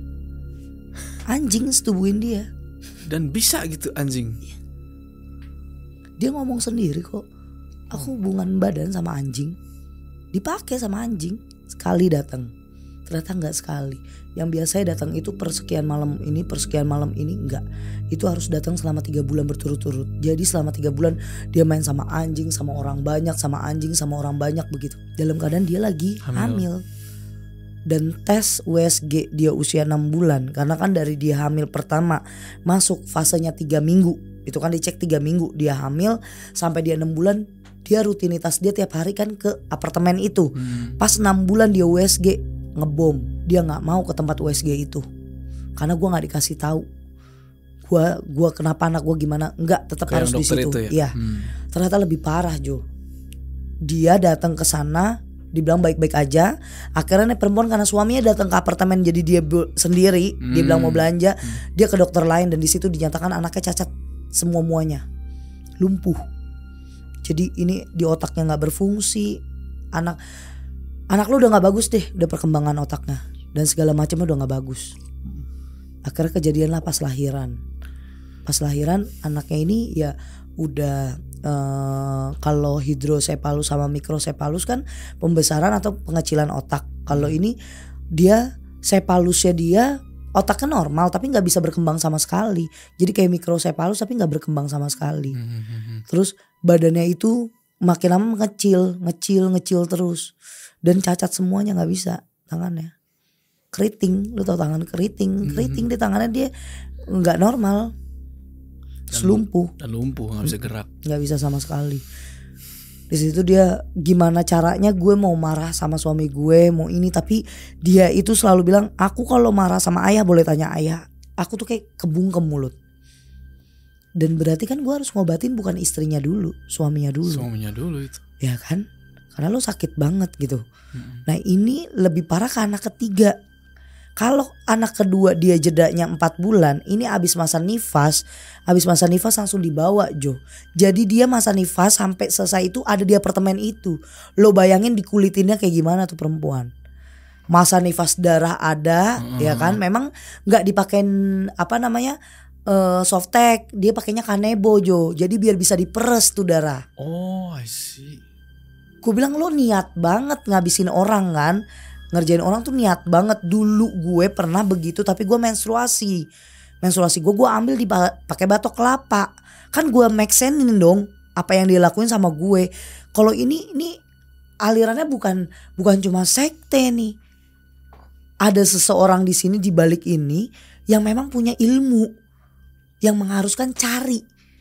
anjing setubuhin dia. Dan bisa gitu anjing. Dia ngomong sendiri kok, aku hubungan badan sama anjing, dipakai sama anjing. Sekali datang, ternyata nggak sekali. Yang biasanya datang itu persekian malam ini, persekian malam ini enggak. Itu harus datang selama tiga bulan berturut-turut. Jadi selama tiga bulan dia main sama anjing, sama orang banyak, sama anjing, sama orang banyak begitu. Dalam keadaan dia lagi hamil. hamil. Dan tes U S G dia usia enam bulan. Karena kan dari dia hamil pertama masuk fasenya tiga minggu. Itu kan dicek tiga minggu dia hamil sampai dia enam bulan. Dia rutinitas dia tiap hari kan ke apartemen itu. Hmm. Pas enam bulan dia U S G ngebom. Dia gak mau ke tempat U S G itu. Karena gue gak dikasih tahu. Gue gua kenapa anak gue gimana. Enggak, tetap Kayak harus di dokter situ. itu ya? Iya. Hmm. Ternyata lebih parah Jo. Dia datang ke sana dibilang baik-baik aja. Akhirnya nih perempuan karena suaminya datang ke apartemen jadi dia be- sendiri, Hmm. dia bilang mau belanja, Hmm. dia ke dokter lain dan di situ dinyatakan anaknya cacat semua-muanya. Lumpuh. Jadi ini di otaknya nggak berfungsi. Anak anak lu udah nggak bagus deh, udah perkembangan otaknya dan segala macamnya udah nggak bagus. Akhirnya kejadian lah pas lahiran. Pas lahiran anaknya ini ya udah Uh, kalau hidrosepalus sama mikrosepalus kan pembesaran atau pengecilan otak. Kalau ini dia sepalusnya dia otaknya normal tapi nggak bisa berkembang sama sekali. Jadi kayak mikrosepalus tapi nggak berkembang sama sekali. Hmm. Terus badannya itu makin lama ngecil, ngecil, ngecil terus dan cacat semuanya nggak bisa tangannya. Keriting, lu tau tangan keriting, keriting di tangannya dia nggak normal. Dan, lumpuh dan lumpuh nggak bisa gerak, nggak bisa sama sekali. Di situ dia gimana caranya gue mau marah sama suami gue mau ini tapi dia itu selalu bilang aku kalau marah sama ayah boleh tanya ayah. Aku tuh kayak kebungkem mulut. Dan berarti kan gue harus ngobatin bukan istrinya dulu, suaminya dulu. Suaminya dulu itu. Ya kan? Karena lo sakit banget gitu. Hmm. Nah ini lebih parah ke anak ketiga. Kalau anak kedua dia jedanya empat bulan, ini abis masa nifas, abis masa nifas langsung dibawa Jo. Jadi dia masa nifas sampai selesai itu ada di apartemen itu. Lo bayangin dikulitinnya kayak gimana tuh perempuan. Masa nifas darah ada, Hmm. ya kan? Memang nggak dipakein apa namanya uh, softtek, dia pakainya kanebo Jo. Jadi biar bisa diperes tuh darah. Oh, I see. Gue bilang lo niat banget ngabisin orang kan. Ngerjain orang tuh niat banget. Dulu gue pernah begitu tapi gue menstruasi. Menstruasi gue gue ambil di pakai batok kelapa. Kan gue make sense-in dong apa yang dia lakuin sama gue. Kalau ini ini alirannya bukan bukan cuma sekte nih. Ada seseorang di sini di balik ini yang memang punya ilmu yang mengharuskan cari.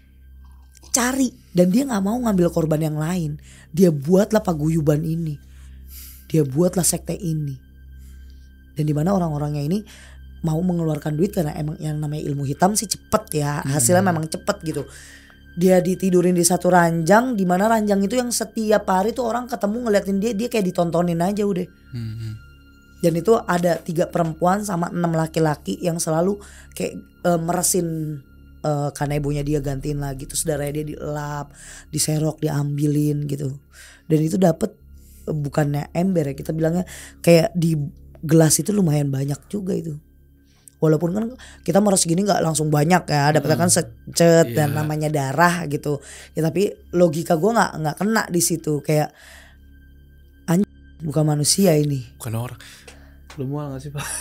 Cari dan dia nggak mau ngambil korban yang lain. Dia buatlah paguyuban ini. Dia buatlah sekte ini. Dan dimana orang-orangnya ini mau mengeluarkan duit karena emang yang namanya ilmu hitam sih cepet ya. Hasilnya hmm. memang cepet gitu. Dia ditidurin di satu ranjang. Dimana ranjang itu yang setiap hari tuh orang ketemu ngeliatin dia. Dia kayak ditontonin aja udah. Hmm. Dan itu ada tiga perempuan sama enam laki-laki yang selalu kayak uh, meresin uh, kanebonya dia gantiin lagi. Terus darahnya dia dielap, diserok, diambilin gitu. Dan itu dapet bukannya ember ya, kita bilangnya kayak di gelas itu lumayan banyak juga itu. Walaupun kan kita meres gini nggak langsung banyak ya, dapetnya kan secet yeah. dan namanya darah gitu. Ya tapi logika gue nggak nggak kena di situ kayak anj bukan manusia ini. Bukan orang. Lu mual nggak sih Pak?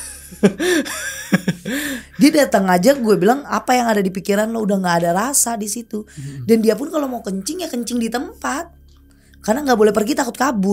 Dia datang aja gue bilang apa yang ada di pikiran lo udah nggak ada rasa di situ. Hmm. Dan dia pun kalau mau kencing ya kencing di tempat. Karena nggak boleh pergi takut kabur.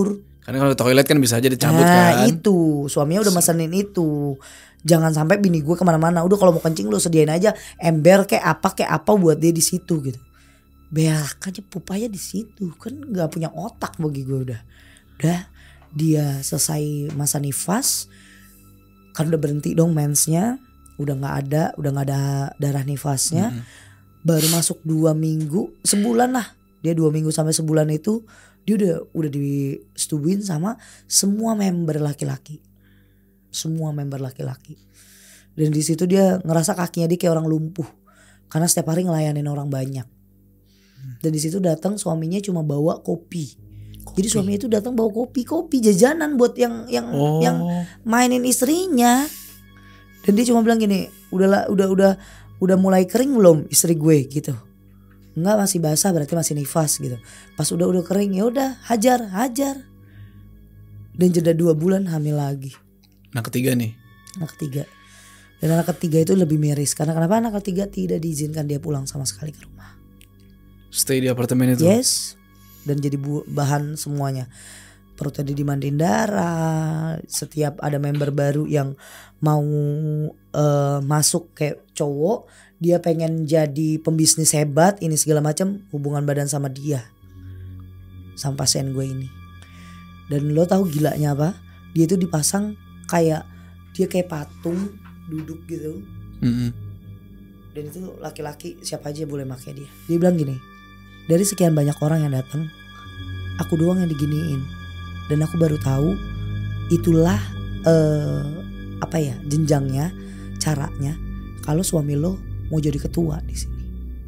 Karena kalau toilet kan bisa aja dicabut Nah kan. itu suaminya udah mesenin itu. Jangan sampai bini gue kemana-mana. Udah kalau mau kencing lu sediain aja ember kayak apa kayak apa buat dia di situ gitu. Berak aja pupaya di situ kan nggak punya otak bagi gue udah. Udah dia selesai masa nifas kan udah berhenti dong mensnya, udah nggak ada, udah nggak ada darah nifasnya. Mm-hmm. Baru masuk dua minggu, sebulan lah. Dia dua minggu sampai sebulan itu dia udah udah disetubuhin sama semua member laki-laki, semua member laki-laki. Dan di situ dia ngerasa kakinya dia kayak orang lumpuh karena setiap hari ngelayanin orang banyak. Dan di situ datang suaminya cuma bawa kopi. kopi. Jadi suaminya itu datang bawa kopi, kopi jajanan buat yang yang oh. yang mainin istrinya. Dan dia cuma bilang gini, udahlah, udah udah udah mulai kering belum istri gue gitu. Enggak, masih basah berarti masih nifas gitu. Pas udah udah kering ya udah hajar hajar. Dan jeda dua bulan hamil lagi. Anak ketiga nih. Anak ketiga. Dan anak ketiga itu lebih miris karena kenapa anak ketiga tidak diizinkan dia pulang sama sekali ke rumah. Stay di apartemen itu. Yes. Dan jadi bu- bahan semuanya. Perutnya dia dimandiin darah. Setiap ada member baru yang mau uh, masuk kayak cowok, dia pengen jadi pembisnis hebat, ini segala macam, hubungan badan sama dia, sama pasien gue ini. Dan lo tahu gilanya apa? Dia itu dipasang kayak dia kayak patung duduk gitu. Mm-hmm. Dan itu laki-laki siapa aja boleh pakai dia. Dia bilang gini, dari sekian banyak orang yang datang, aku doang yang diginiin. Dan aku baru tahu itulah uh, apa ya jenjangnya, caranya kalau suami lo mau jadi ketua di sini.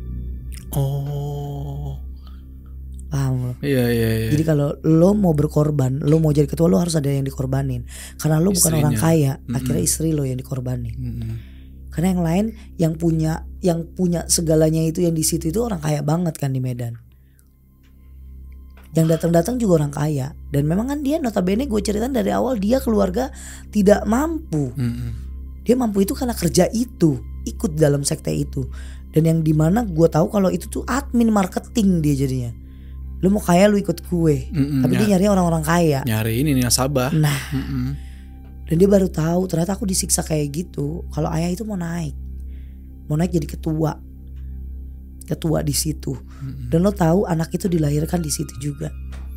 Oh, paham lo? Iya iya. iya. Jadi kalau lo mau berkorban, lo mau jadi ketua, lo harus ada yang dikorbanin. Karena lo bukan orang kaya, mm-hmm. akhirnya istri lo yang dikorbanin. Mm-hmm. Karena yang lain yang punya yang punya segalanya itu yang di situ itu orang kaya banget kan di Medan. Yang datang-datang juga orang kaya. Dan memang kan dia notabene gue ceritain dari awal dia keluarga tidak mampu. Mm-hmm. Dia mampu itu karena kerja itu, ikut dalam sekte itu. Dan yang dimana gue tahu kalau itu tuh admin marketing dia jadinya. Lu mau kaya lu ikut gue. Mm-mm, tapi ya. Dia nyari orang-orang kaya. Nyari ini nih nasabah. Nah. Mm-mm. Dan dia baru tahu ternyata aku disiksa kayak gitu. Kalau ayah itu mau naik. Mau naik jadi ketua. Ketua di situ. Mm-mm. Dan lo tahu anak itu dilahirkan di situ juga.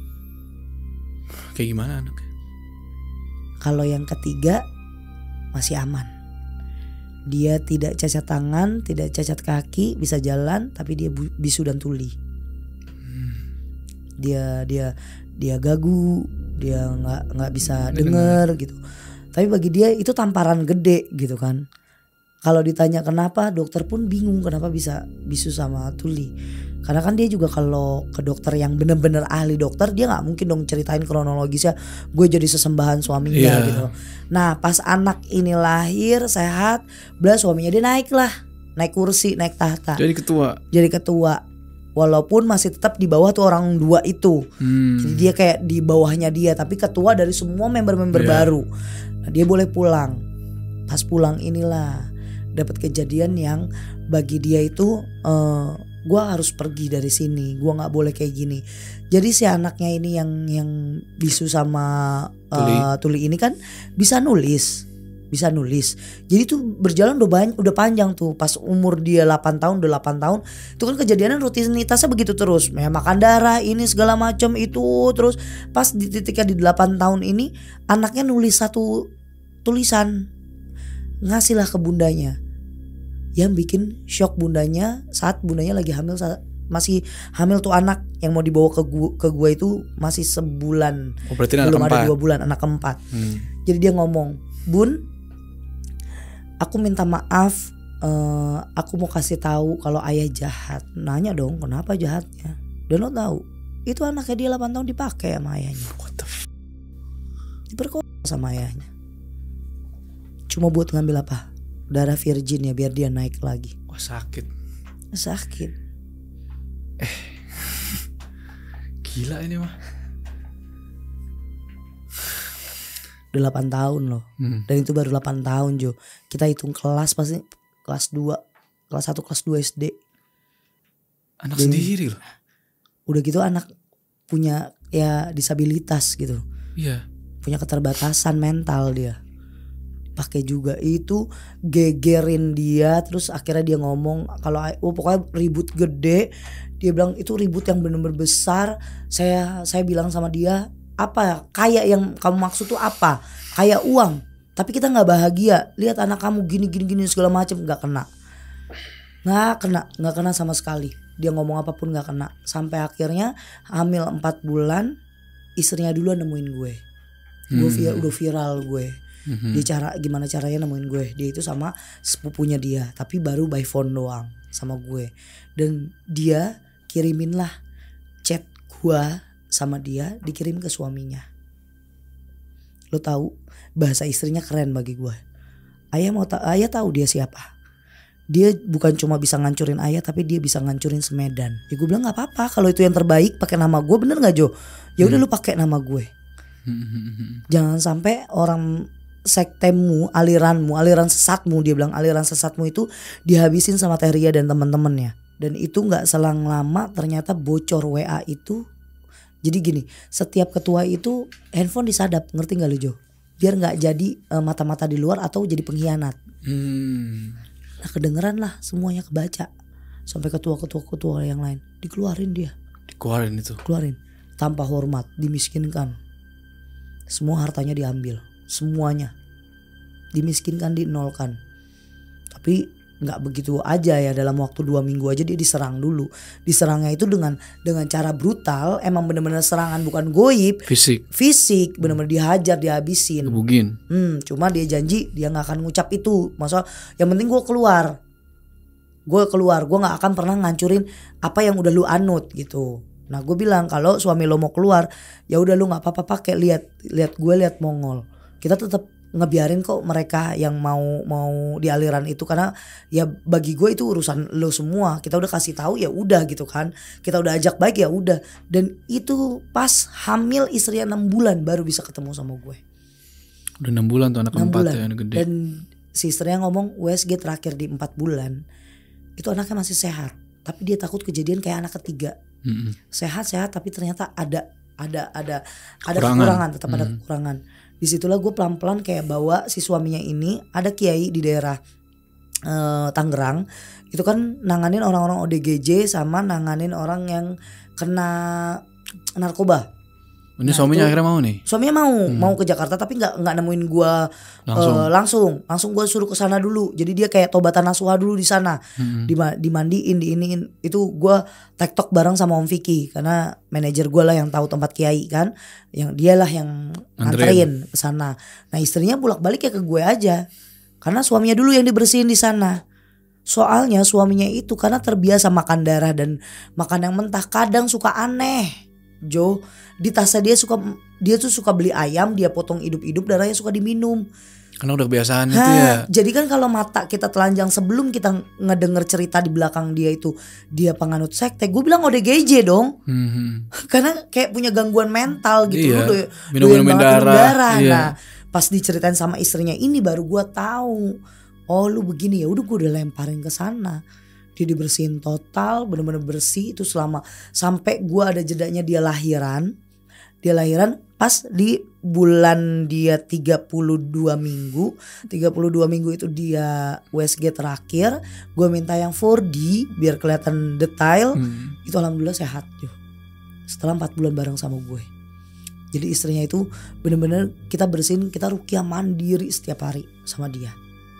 Kayak gimana anaknya? Kalau yang ketiga masih aman. Dia tidak cacat tangan, tidak cacat kaki, bisa jalan, tapi dia bisu dan tuli. Hmm. Dia dia dia gagu, dia nggak nggak bisa dengar gitu. Tapi bagi dia itu tamparan gede gitu kan. Kalau ditanya kenapa, dokter pun bingung kenapa bisa bisu sama tuli. Karena kan dia juga kalau ke dokter yang benar-benar ahli dokter, dia nggak mungkin dong ceritain kronologisnya. Gue jadi sesembahan suaminya yeah. gitu. Nah pas anak ini lahir sehat, belah suaminya dia naik lah, naik kursi, naik tahta. Jadi ketua. Jadi ketua. Walaupun masih tetap di bawah tuh orang dua itu. Hmm. Jadi dia kayak di bawahnya dia, tapi ketua dari semua member-member yeah. baru. Nah, dia boleh pulang. Pas pulang inilah dapat kejadian yang bagi dia itu uh, gue harus pergi dari sini, gue nggak boleh kayak gini. Jadi si anaknya ini yang yang bisu sama uh, tuli. tuli ini kan bisa nulis, bisa nulis. Jadi tuh berjalan udah banyak, udah panjang tuh. Pas umur dia delapan tahun, udah delapan tahun, itu kan kejadiannya rutinitasnya begitu terus. Ya, makan darah ini segala macam itu terus. Pas di titiknya di delapan tahun ini, anaknya nulis satu tulisan, ngasihlah ke bundanya. Yang bikin shock bundanya saat bundanya lagi hamil, saat masih hamil tuh anak yang mau dibawa ke gua, ke gua itu masih sebulan. Oh, berarti belum anak ada dua bulan, anak keempat. Hmm. Jadi dia ngomong, Bun, aku minta maaf, uh, aku mau kasih tahu kalau ayah jahat. Nanya dong, kenapa jahatnya? Dan lo tahu, itu anaknya dia delapan tahun dipakai sama ayahnya. What the f- Diperkosa sama ayahnya. Cuma buat ngambil apa? Darah virgin ya biar dia naik lagi. Wah sakit. Sakit. Eh, gila ini mah. delapan tahun loh. Hmm. Dan itu baru delapan tahun Jo. Kita hitung kelas pasti kelas dua, kelas satu, kelas dua S D. Anak Dan sendiri loh. Udah gitu anak punya ya disabilitas gitu. Iya. Punya keterbatasan mental dia. Pakai juga itu gegerin dia, terus akhirnya dia ngomong kalau oh, pokoknya ribut gede. Dia bilang itu ribut yang benar-benar besar. Saya saya bilang sama dia, apa kayak yang kamu maksud tuh apa? Kayak uang. Tapi kita nggak bahagia. Lihat anak kamu gini gini gini segala macam, nggak kena. Nggak kena, nggak kena sama sekali. Dia ngomong apapun nggak kena. Sampai akhirnya hamil empat bulan, istrinya duluan nemuin gue. Gue hmm. udah viral gue. Mm-hmm. Dia cara gimana caranya nemuin gue. Dia itu sama sepupunya dia, tapi baru by phone doang sama gue. Dan dia kirimin lah chat gue sama dia, dikirim ke suaminya. Lo tahu bahasa istrinya keren bagi gue. Ayah mau ta- ayah tahu dia siapa. Dia bukan cuma bisa ngancurin ayah, tapi dia bisa ngancurin semedan. Ya gue bilang nggak apa-apa kalau itu yang terbaik pakai nama gue, bener nggak Jo? Ya udah hmm. lu pakai nama gue. Jangan sampai orang sektemu, aliranmu, aliran sesatmu, dia bilang aliran sesatmu itu dihabisin sama Teria dan teman-temannya. Dan itu nggak selang lama ternyata bocor W A itu. Jadi gini, setiap ketua itu handphone disadap, ngerti nggak lu Jo? Biar nggak jadi uh, mata-mata di luar atau jadi pengkhianat. Hmm. Nah kedengeran lah, semuanya kebaca. Sampai ketua-ketua-ketua yang lain dikeluarin dia. Dikeluarin itu. Keluarin tanpa hormat, dimiskinkan. Semua hartanya diambil. Semuanya dimiskinkan, dinolkan. Tapi nggak begitu aja ya, dalam waktu dua minggu aja dia diserang dulu. Diserangnya itu dengan dengan cara brutal. Emang benar-benar serangan, bukan goib. Fisik. Fisik, benar-benar dihajar, dihabisin. Gebugin. Hmm, cuma dia janji dia nggak akan ngucap itu. Masa yang penting gue keluar, gue keluar, gue nggak akan pernah ngancurin apa yang udah lu anut gitu. Nah gue bilang kalau suami lo mau keluar, ya udah lu nggak apa-apa pakai, lihat lihat gue, lihat Mongol. Kita tetap ngebiarin kok mereka yang mau mau di aliran itu, karena ya bagi gue itu urusan lo semua. Kita udah kasih tahu ya udah gitu kan. Kita udah ajak baik ya udah. Dan itu pas hamil istrinya enam bulan baru bisa ketemu sama gue. Udah enam bulan tuh anak keempat ya, anak gede. Dan si istrinya ngomong U S G terakhir di empat bulan itu anaknya masih sehat, tapi dia takut kejadian kayak anak ketiga. Mm-hmm. Sehat-sehat tapi ternyata ada ada ada ada kekurangan, tetap mm-hmm. ada kekurangan. Disitulah gue pelan-pelan kayak bawa si suaminya ini, ada kiai di daerah uh, Tangerang, itu kan nanganin orang-orang O D G J sama nanganin orang yang kena narkoba. Ini nah, suaminya itu, akhirnya mau nih? Suaminya mau, hmm. mau ke Jakarta tapi nggak nggak nemuin gue langsung. Uh, langsung, langsung gue suruh ke sana dulu. Jadi dia kayak tobatan nasuha dulu di sana, hmm. Dima, dimandiin, diiniin. Itu gue tektok bareng sama Om Vicky karena manajer gue lah yang tahu tempat kiai kan, yang dialah yang nganterin ke sana. Nah istrinya bolak-balik ya ke gue aja, karena suaminya dulu yang dibersihin di sana. Soalnya suaminya itu karena terbiasa makan darah dan makan yang mentah, kadang suka aneh. Jo, di tasnya dia suka, dia tuh suka beli ayam, dia potong hidup-hidup, darahnya suka diminum. Karena udah kebiasaan itu ya. Jadi kan kalau mata kita telanjang sebelum kita ngedenger cerita di belakang dia itu dia penganut sekte, gue bilang O D G J dong. Hmm. Karena kayak punya gangguan mental gitu. Iya. Lu minum-minum darah. darah. Iya. Nah, pas diceritain sama istrinya ini baru gue tahu. Oh, lu begini ya. Udah gue udah lemparin ke sana. Dia dibersihin total, benar-benar bersih itu selama sampai gue ada jedanya dia lahiran. Dia lahiran pas di bulan dia tiga puluh dua minggu. tiga puluh dua minggu itu dia U S G terakhir. Gue minta yang empat D biar kelihatan detail. Hmm. Itu alhamdulillah sehat yo. Setelah empat bulan bareng sama gue. Jadi istrinya itu benar-benar kita bersihin, kita ruqyah mandiri setiap hari sama dia.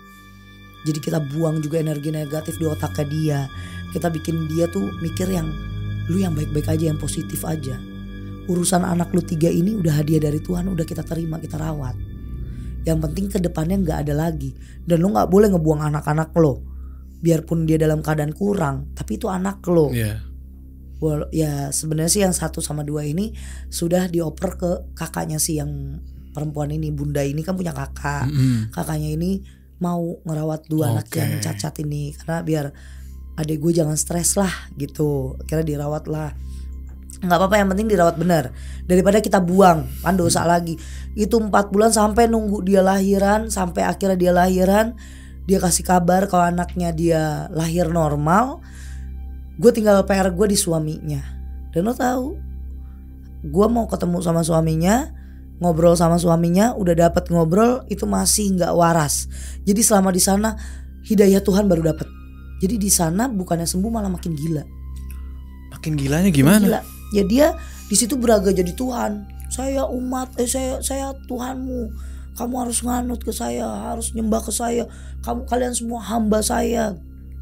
Jadi kita buang juga energi negatif di otaknya dia. Kita bikin dia tuh mikir yang lu yang baik-baik aja, yang positif aja. Urusan anak lu tiga ini udah hadiah dari Tuhan, udah kita terima, kita rawat. Yang penting ke depannya gak ada lagi. Dan lu gak boleh ngebuang anak-anak lo. Biarpun dia dalam keadaan kurang, tapi itu anak lo. Yeah. Well, ya sebenarnya sih yang satu sama dua ini sudah dioper ke kakaknya sih, yang perempuan ini, bunda ini kan punya kakak. Mm-hmm. Kakaknya ini mau ngerawat dua okay. anak yang cacat ini, karena biar adek gue jangan stres lah gitu. Akhirnya dirawat lah. Nggak apa-apa, yang penting dirawat benar daripada kita buang, kan dosa hmm. lagi. Itu empat bulan sampai nunggu dia lahiran, sampai akhirnya dia lahiran, dia kasih kabar kalau anaknya dia lahir normal. Gue tinggal P R gue di suaminya. Dan lo tahu, gue mau ketemu sama suaminya, ngobrol sama suaminya, udah dapat ngobrol itu masih nggak waras. Jadi selama di sana hidayah Tuhan baru dapat. Jadi di sana bukannya sembuh malah makin gila. Makin gilanya gimana? Gila. Ya dia di situ beraga jadi Tuhan. Saya umat, eh saya saya Tuhanmu. Kamu harus nganut ke saya, harus nyembah ke saya. Kamu kalian semua hamba saya.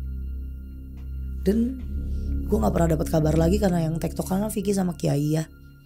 Dan gue nggak pernah dapat kabar lagi karena yang tektokan Vicky sama Kiai ya.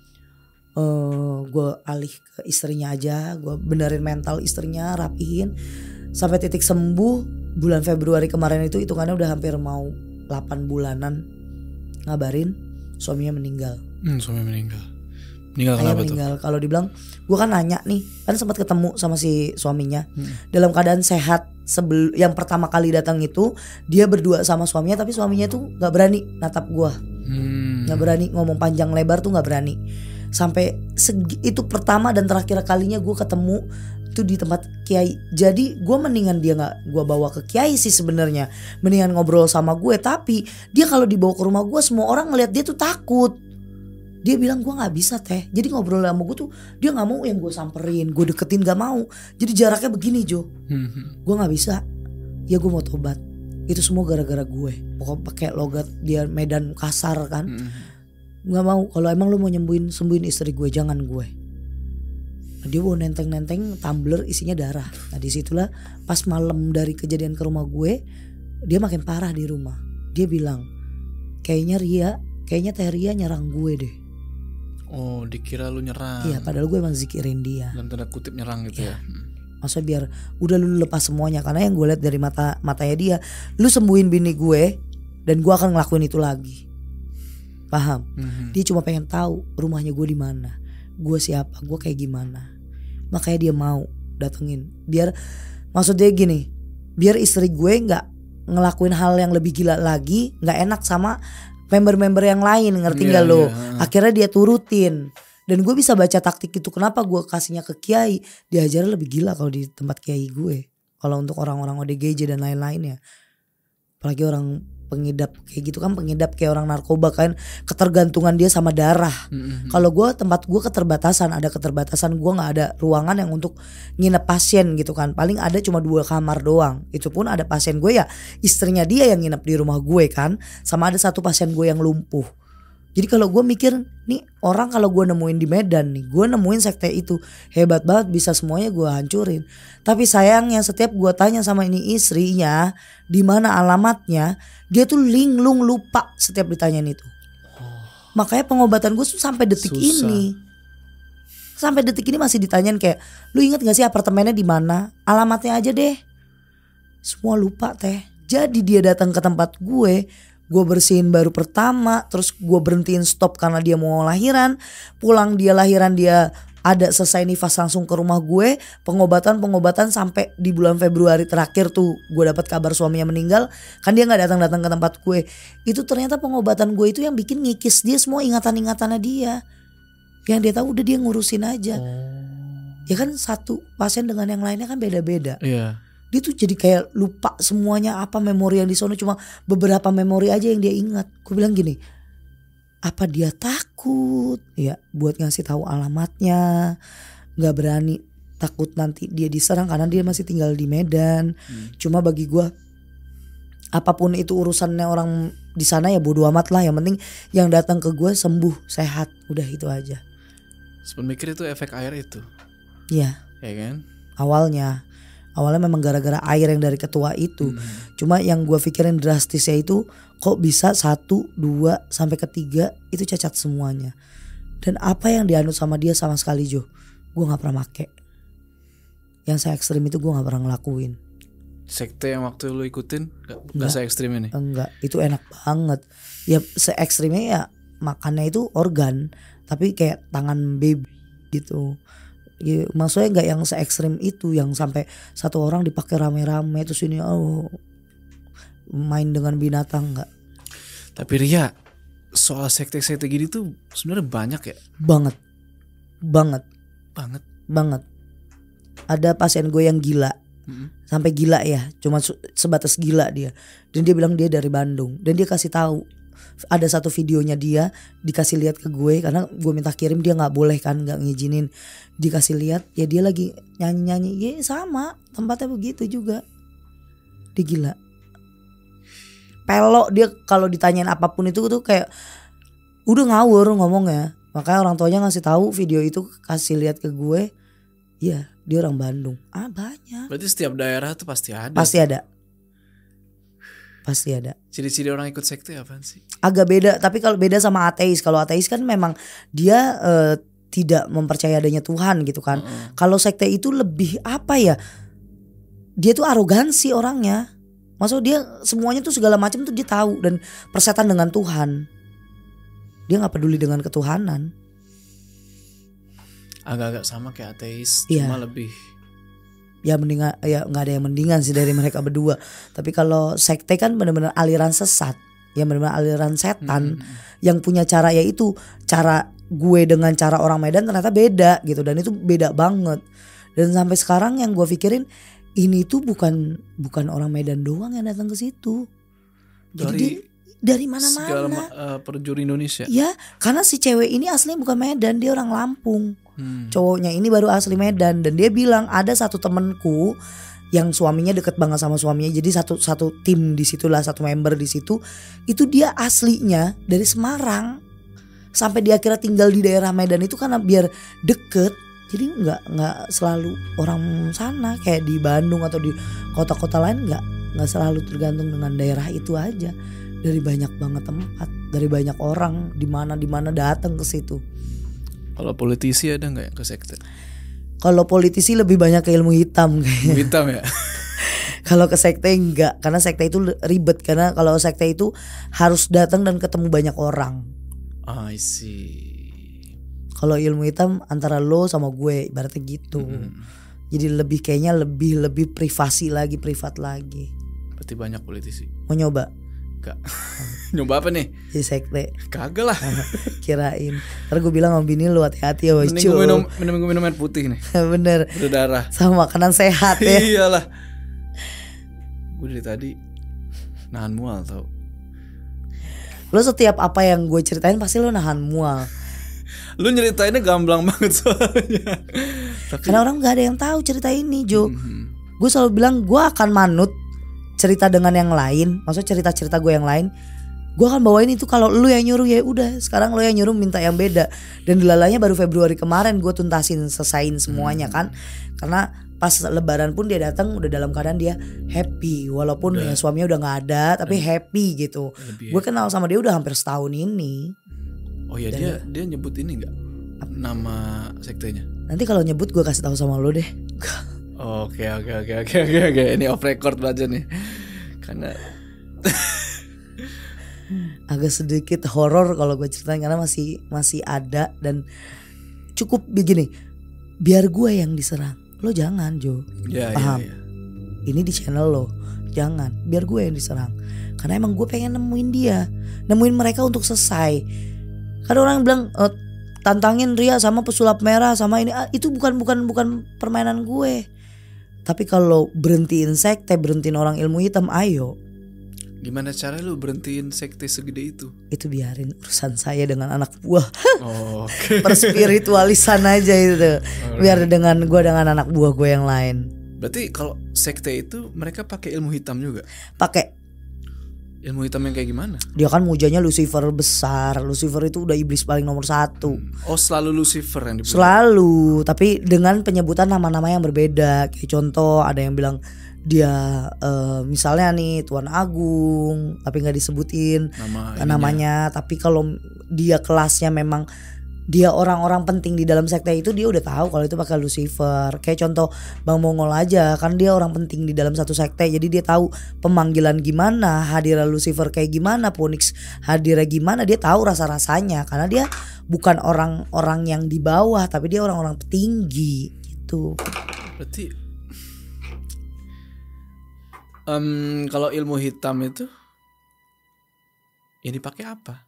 Uh, gue alih ke istrinya aja, gue benerin mental istrinya, rapihin sampai titik sembuh. Bulan Februari kemarin itu hitungannya udah hampir mau delapan bulanan, ngabarin suaminya meninggal. Hmm, suaminya meninggal. Meninggal Ayah kenapa meninggal. tuh? Kalau dibilang, gue kan nanya nih, kan sempat ketemu sama si suaminya Hmm. dalam keadaan sehat. Sebelum yang pertama kali datang itu dia berdua sama suaminya, tapi suaminya tuh nggak berani natap gue, Hmm. nggak berani ngomong panjang lebar tuh nggak berani. Sampai segi, itu pertama dan terakhir kalinya gue ketemu itu di tempat Kiai. Jadi gue mendingan dia nggak gue bawa ke Kiai sih sebenarnya, mendingan ngobrol sama gue. Tapi dia kalau dibawa ke rumah gue semua orang ngeliat dia tuh takut. Dia bilang gue nggak bisa teh. Jadi ngobrol sama gue tuh dia nggak mau yang gue samperin, gue deketin nggak mau. Jadi jaraknya begini Jo. Hmm. Gue nggak bisa. Ya gue mau tobat. Itu semua gara-gara gue. Pokoknya pakai logat dia Medan kasar kan. Hmm. Nggak mau. Kalau emang lu mau nyembuhin sembuhin istri gue, jangan gue. Nah, dia bawa nenteng-nenteng tumbler isinya darah. Nah disitulah pas malam dari kejadian ke rumah gue, dia makin parah di rumah. Dia bilang kayaknya Ria, kayaknya Teh Ria nyerang gue deh. Oh, dikira lu nyerang. Iya, padahal gue emang zikirin dia. Dalam tanda kutip nyerang gitu Iya. ya. Hmm. Maksudnya biar udah lu lepas semuanya. Karena yang gue lihat dari mata matanya dia, lu sembuhin bini gue dan gue akan ngelakuin itu lagi. Paham? Hmm. Dia cuma pengen tahu rumahnya gue di mana, gue siapa, gue kayak gimana. Makanya dia mau datengin. Biar maksudnya gini, biar istri gue nggak ngelakuin hal yang lebih gila lagi, nggak enak sama member-member yang lain, ngerti nggak Iya, lo? iya. Akhirnya dia turutin. Dan gue bisa baca taktik itu. Kenapa gue kasihnya ke Kiai? Diajarnya lebih gila kalau di tempat Kiai gue. Kalau untuk orang-orang O D G J dan lain-lainnya. Apalagi orang pengidap kayak gitu kan, pengidap kayak orang narkoba kan, ketergantungan dia sama darah. Hmm. Kalau gue tempat gue keterbatasan, ada keterbatasan, gue nggak ada ruangan yang untuk nginep pasien gitu kan. Paling ada cuma dua kamar doang. Itu pun ada pasien gue ya istrinya dia yang nginep di rumah gue kan. Sama ada satu pasien gue yang lumpuh. Jadi kalau gue mikir nih orang kalau gue nemuin di Medan nih, gue nemuin sekte itu hebat banget, bisa semuanya gue hancurin. Tapi sayangnya setiap gue tanya sama ini istrinya di mana alamatnya, dia tuh linglung lupa setiap ditanyain itu. Makanya pengobatan gue tuh sampai detik Susah. ini, sampai detik ini masih ditanyain kayak, lu inget gak sih apartemennya di mana? Alamatnya aja deh. Semua lupa teh. Jadi dia datang ke tempat gue. Gue bersihin baru pertama, terus gue berhentiin stop karena dia mau lahiran. Pulang dia lahiran, dia ada selesai nifas langsung ke rumah gue. Pengobatan-pengobatan sampai di bulan Februari terakhir tuh gue dapat kabar suaminya meninggal. Kan dia gak datang-datang ke tempat gue. Itu ternyata pengobatan gue itu yang bikin ngikis dia semua ingatan-ingatannya dia. Yang dia tahu udah dia ngurusin aja. Oh. Ya kan satu pasien dengan yang lainnya kan beda-beda. Iya. Dia tuh jadi kayak lupa semuanya apa memori yang di sono, cuma beberapa memori aja yang dia ingat. Gue bilang gini, apa dia takut ya buat ngasih tahu alamatnya, nggak berani, takut nanti dia diserang karena dia masih tinggal di Medan. Hmm. Cuma bagi gue apapun itu urusannya orang di sana ya bodo amat lah, yang penting yang datang ke gue sembuh sehat, udah itu aja. Sempat mikir itu efek air itu. Iya, Ya kan? awalnya Awalnya memang gara-gara air yang dari ketua itu. Hmm. Cuma yang gue pikirin drastisnya itu kok bisa satu, dua, sampai ketiga itu cacat semuanya. Dan apa yang dianut sama dia sama sekali Jo, gue gak pernah make. Yang saya ekstrim itu gue gak pernah ngelakuin. Sekte yang waktu lu ikutin gak, gak Enggak. se-ekstrim ini? Enggak, itu enak banget. Ya se-ekstrimnya ya makannya itu organ, tapi kayak tangan baby gitu. Ya, maksudnya nggak yang se ekstrim itu yang sampai satu orang dipakai rame-rame terus ini oh main dengan binatang, nggak. Tapi Ria, soal sekte-sekte gini tuh sebenarnya banyak ya? Banget, banget, Banget. banget. Ada pasien gue yang gila, Hmm. sampai gila ya, cuma su- sebatas gila dia. Dan dia bilang dia dari Bandung dan dia kasih tahu ada satu videonya dia dikasih lihat ke gue karena gue minta kirim, dia nggak boleh kan, nggak ngizinin. Dikasih lihat ya dia lagi nyanyi-nyanyi, ya sama tempatnya begitu juga. Dia gila. Pelok dia kalau ditanyain apapun itu tuh kayak udah ngawur ngomongnya. Makanya orang tuanya ngasih tahu video itu, kasih lihat ke gue. Iya, dia orang Bandung. Ah, banyak. Berarti setiap daerah tuh pasti ada. Pasti ada. Pasti ada. Ciri-ciri orang ikut sekte apaan sih? Agak beda, tapi kalau beda sama ateis. Kalau ateis kan memang dia uh, tidak mempercayai adanya Tuhan gitu kan. Uh-uh. Kalau sekte itu lebih apa ya? Dia tuh arogansi orangnya. Maksud dia semuanya tuh segala macam tuh dia tahu dan persetan dengan Tuhan. Dia nggak peduli dengan ketuhanan. Agak-agak sama kayak ateis, yeah. Cuma lebih. Ya mendingan, ya nggak ada yang mendingan sih dari mereka berdua. Tapi kalau sekte kan benar-benar aliran sesat, yang benar-benar aliran setan, hmm. yang punya cara yaitu cara gue dengan cara orang Medan ternyata beda gitu, dan itu beda banget. Dan sampai sekarang yang gue pikirin ini tuh bukan bukan orang Medan doang yang datang ke situ. Jadi dari, dia, dari mana-mana. Segala uh, penjuru Indonesia. Ya, karena si cewek ini aslinya bukan Medan, dia orang Lampung. Hmm. Cowoknya ini baru asli Medan, dan dia bilang ada satu temenku yang suaminya deket banget sama suaminya, jadi satu satu tim di situlah, satu member di situ. Itu dia aslinya dari Semarang, sampai dia akhirnya tinggal di daerah Medan itu karena biar deket. Jadi nggak nggak selalu orang sana kayak di Bandung atau di kota-kota lain, nggak nggak selalu tergantung dengan daerah itu aja. Dari banyak banget tempat, dari banyak orang di mana di mana datang ke situ. Kalau politisi ada nggak yang ke sekte? Kalau politisi lebih banyak ke ilmu hitam kayaknya. Ilmu hitam ya. Kalau ke sekte enggak, karena sekte itu ribet, karena kalau sekte itu harus datang dan ketemu banyak orang. Oh, I see. Kalau ilmu hitam antara lo sama gue, ibaratnya gitu. Mm-hmm. Jadi lebih kayaknya lebih lebih privasi lagi, privat lagi. Berarti banyak politisi. Mau nyoba? Enggak. Nyoba apa nih? Jadi sekte. Kagak lah. Kirain. Ntar gue bilang sama bini lu hati-hati ya. Mending gue minum, minum, minum air putih nih. Bener. Berdarah. Sama makanan sehat ya. Iyalah. Gue dari tadi nahan mual tau. Lo setiap apa yang gue ceritain pasti lo nahan mual. Lu nyeritainnya gamblang banget soalnya. Tapi... Karena orang gak ada yang tahu cerita ini, Jo. Mm-hmm. Gue selalu bilang gue akan manut cerita dengan yang lain, maksudnya cerita-cerita gue yang lain, gue akan bawain itu. Kalau lu yang nyuruh ya udah, sekarang lu yang nyuruh minta yang beda. Dan dilalanya baru Februari kemarin gue tuntasin, selesain semuanya kan. Karena pas lebaran pun dia datang udah dalam keadaan dia happy, walaupun udah. Ya suaminya udah nggak ada, tapi lebih, happy gitu. Gue kenal sama dia udah hampir setahun ini. Oh ya, dia dia nyebut ini nggak nama sektenya? Nanti kalau nyebut gue kasih tahu sama lo deh. Oke oke oke oke oke oke ini off record aja nih karena agak sedikit horor kalau gue ceritain karena masih masih ada dan cukup begini, biar gue yang diserang, lo jangan Jo, ya, paham? Ya, ya. Ini di channel lo, jangan, biar gue yang diserang karena emang gue pengen nemuin dia, nemuin mereka untuk selesai. Kadang orang bilang e, tantangin Ria sama pesulap merah sama ini, itu bukan bukan bukan permainan gue. Tapi kalau berhentiin sekte, berhentiin orang ilmu hitam, ayo. Gimana cara lu berhentiin sekte segede itu? Itu biarin urusan saya dengan anak buah. Oh, okay. Perspiritualisan aja itu. Biar dengan gue dengan anak buah gue yang lain. Berarti kalau sekte itu mereka pakai ilmu hitam juga? Pakai. Ilmu hitam yang kayak gimana? Dia kan mujanya Lucifer besar. Lucifer itu udah iblis paling nomor satu. Hmm. Oh, selalu Lucifer yang dipuja? Selalu, tapi dengan penyebutan nama-nama yang berbeda. Kayak contoh ada yang bilang dia uh, misalnya nih Tuan Agung, tapi nggak disebutin Nama namanya. Tapi kalau dia kelasnya memang dia orang-orang penting di dalam sekte itu, dia udah tahu kalau itu pakai Lucifer. Kayak contoh Bang Mongol aja, kan dia orang penting di dalam satu sekte, jadi dia tahu pemanggilan gimana, hadirnya Lucifer kayak gimana, Phoenix hadirnya gimana, dia tahu rasa-rasanya karena dia bukan orang-orang yang di bawah, tapi dia orang-orang petinggi gitu. Berarti um, kalau ilmu hitam itu yang dipakai apa?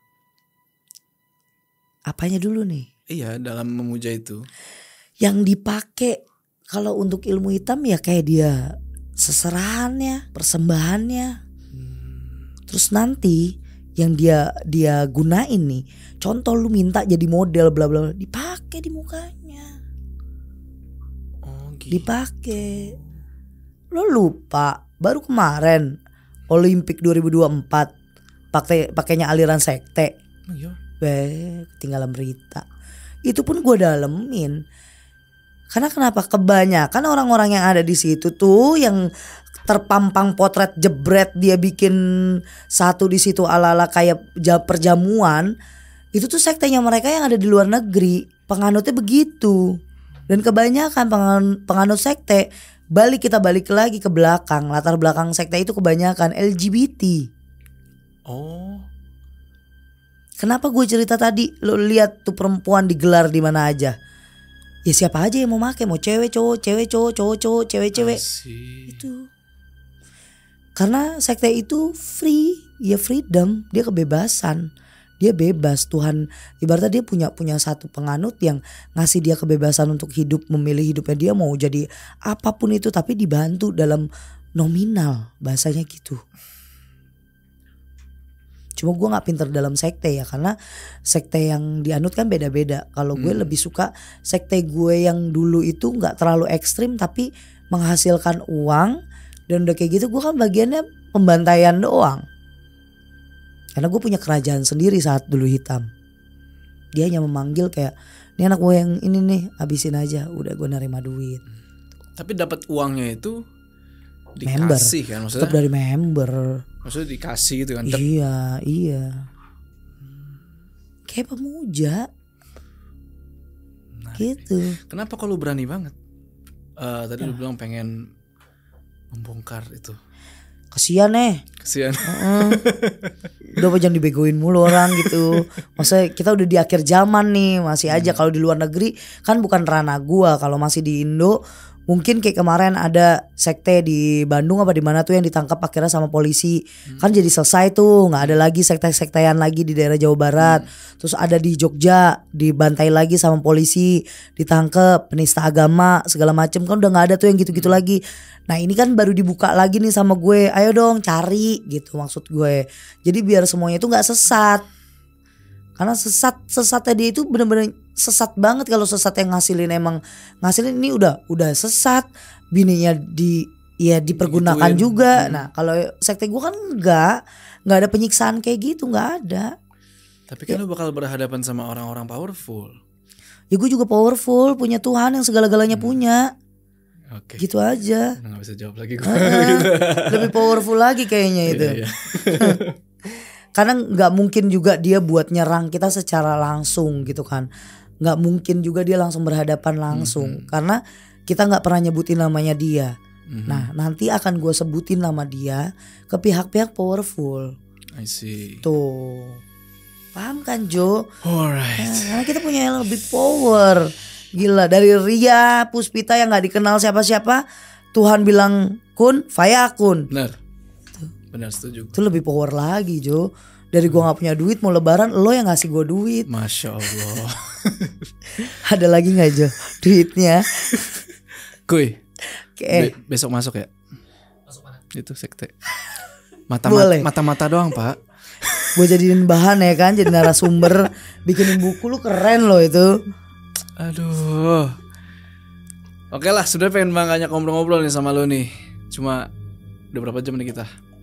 Apanya dulu nih? Iya, dalam memuja itu. Yang dipakai kalau untuk ilmu hitam ya kayak dia seserahannya, persembahannya. Hmm. Terus nanti yang dia dia gunain nih. Contoh lu minta jadi model bla bla, dipakai di mukanya. Oh, gitu. Dipakai. Lo lupa baru kemarin Olimpik dua ribu dua puluh empat pakai pakainya aliran sekte. Oh, iya. Beh, ketinggalan berita. Itu pun gue dalemin. Karena kenapa? Kebanyakan orang-orang yang ada di situ tuh yang terpampang potret jebret, dia bikin satu di situ ala-ala kayak perjamuan. Itu tuh sektenya mereka yang ada di luar negeri. Penganutnya begitu. Dan kebanyakan penganut, penganut sekte, balik kita balik lagi ke belakang. Latar belakang sekte itu kebanyakan L G B T. Oh. Kenapa gue cerita tadi, lo lihat tuh perempuan digelar di mana aja. Ya siapa aja yang mau make, mau cewek cowok, cewek cowok, cowok cowok, cewek cewek. Itu. Karena sekte itu free, ya freedom, dia kebebasan. Dia bebas, Tuhan ibaratnya dia punya punya satu penganut yang ngasih dia kebebasan untuk hidup, memilih hidupnya dia mau jadi apapun itu, tapi dibantu dalam nominal, bahasanya gitu. Cuma gue gak pinter dalam sekte ya, karena sekte yang dianut kan beda-beda. Kalau gue hmm. lebih suka sekte gue yang dulu itu gak terlalu ekstrim tapi menghasilkan uang. Dan udah kayak gitu gue kan bagiannya pembantaian doang. Karena gue punya kerajaan sendiri saat dulu hitam. Dia hanya memanggil kayak, ini anak gue yang ini nih, habisin aja. Udah gue nerima duit. Tapi dapat uangnya itu dikasih member. Kan maksudnya? Tetap dari member. Maksudnya dikasih gitu kan? Iya, iya. Kayak pemuja. Nah, gitu. Kenapa kalau berani banget? Uh, tadi uh. lu bilang pengen membongkar itu. Kasian nih. Kasian. Uh-uh. Udah apa jangan dibegoin mulu orang gitu. Maksudnya kita udah di akhir zaman nih, masih aja hmm. kalau di luar negeri kan bukan ranah gua. Kalau masih di Indo mungkin kayak kemarin ada sekte di Bandung apa di mana tuh yang ditangkap akhirnya sama polisi. Hmm. Kan jadi selesai tuh, nggak ada lagi sekte-sektean lagi di daerah Jawa Barat. Hmm. Terus ada di Jogja dibantai lagi sama polisi, ditangkap penista agama segala macem, kan udah nggak ada tuh yang gitu-gitu hmm. lagi. Nah ini kan baru dibuka lagi nih sama gue, ayo dong cari gitu maksud gue. Jadi biar semuanya itu nggak sesat. Karena sesat sesatnya dia itu bener-bener sesat banget. Kalau sesat yang ngasilin emang ngasilin ini udah udah sesat, bininya di ya dipergunakan Gituin. juga. Hmm. Nah kalau sekte gue kan enggak nggak ada penyiksaan kayak gitu, nggak ada. Tapi kan ya. Lu bakal berhadapan sama orang-orang powerful. Ya gue juga powerful, punya Tuhan yang segala-galanya hmm. punya. Oke. Gitu aja. Nggak bisa jawab lagi gue. gitu. Lebih powerful lagi kayaknya itu. Iya, iya. Karena nggak mungkin juga dia buat nyerang kita secara langsung gitu kan, nggak mungkin juga dia langsung berhadapan langsung mm-hmm. karena kita nggak pernah nyebutin namanya dia. Mm-hmm. Nah nanti akan gue sebutin nama dia ke pihak-pihak powerful. I see. Tuh paham kan Jo? Alright. Nah, karena kita punya yang lebih power. Gila, dari Ria Puspita yang nggak dikenal siapa-siapa, Tuhan bilang kun, fayakun. Benar. Benar, setuju. Itu lebih power lagi Jo. Dari gue gak punya duit mau lebaran, lo yang ngasih gue duit. Masya Allah. Ada lagi gak Jo duitnya? Kuy okay. Be- besok masuk ya? Masuk mana? Itu sekte. Mata-mata mata-mata doang pak. Gue jadiin bahan ya kan, jadi narasumber. Bikinin buku, lu keren lo itu. Aduh. Oke lah, sudah pengen banget ngobrol-ngobrol nih sama lo nih. Cuma udah berapa jam nih kita?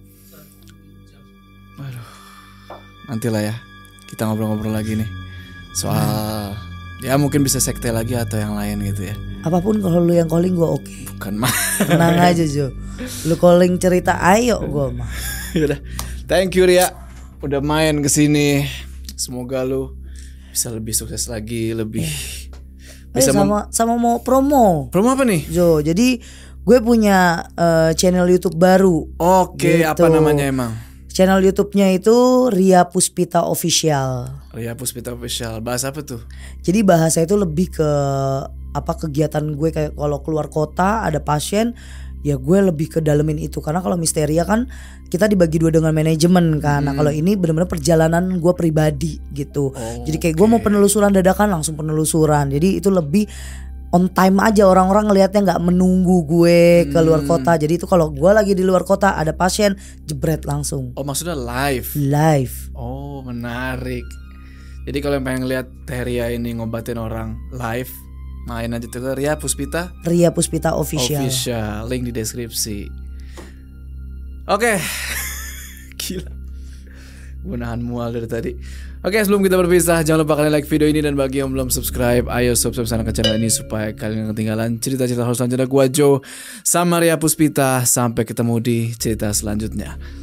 Aduh, nantilah ya kita ngobrol-ngobrol lagi nih soal nah. ya mungkin bisa sekte lagi atau yang lain gitu ya. Apapun kalau lu yang calling gue oke. Okay. Bukan mah. Tenang aja Jo. Lu calling cerita ayo gue mah. Yaudah, thank you Ria udah main kesini. Semoga lu bisa lebih sukses lagi, lebih eh. bisa eh, sama mem- sama mau promo. Promo apa nih Jo? Jadi gue punya uh, channel YouTube baru. Oke, gitu. Apa namanya emang? Channel YouTube-nya itu Ria Puspita Official. Ria Puspita Official. Bahas apa tuh? Jadi bahasa itu lebih ke apa kegiatan gue kayak kalau keluar kota ada pasien, ya gue lebih ke dalemin itu. Karena kalau Misteria kan kita dibagi dua dengan manajemen kan. Hmm. Nah kalau ini benar-benar perjalanan gue pribadi gitu. Oh, Jadi kayak okay. gue mau penelusuran dadakan langsung penelusuran. Jadi itu lebih on time aja, orang-orang ngelihatnya nggak menunggu gue ke luar kota. Jadi itu kalau gue lagi di luar kota ada pasien, jebret langsung. Oh maksudnya live? Live. Oh menarik. Jadi kalau yang pengen lihat Ria ini ngobatin orang live, main aja tuh ke Ria Puspita. Ria Puspita official. Official, link di deskripsi. Oke. Gila. Gue nahan mual dari tadi. Oke, sebelum kita berpisah, jangan lupa kalian like video ini, dan bagi yang belum subscribe, ayo subscribe sana ke channel ini supaya kalian gak ketinggalan cerita-cerita horor selanjutnya. Gua Joe sama Ria Puspita. Sampai ketemu di cerita selanjutnya.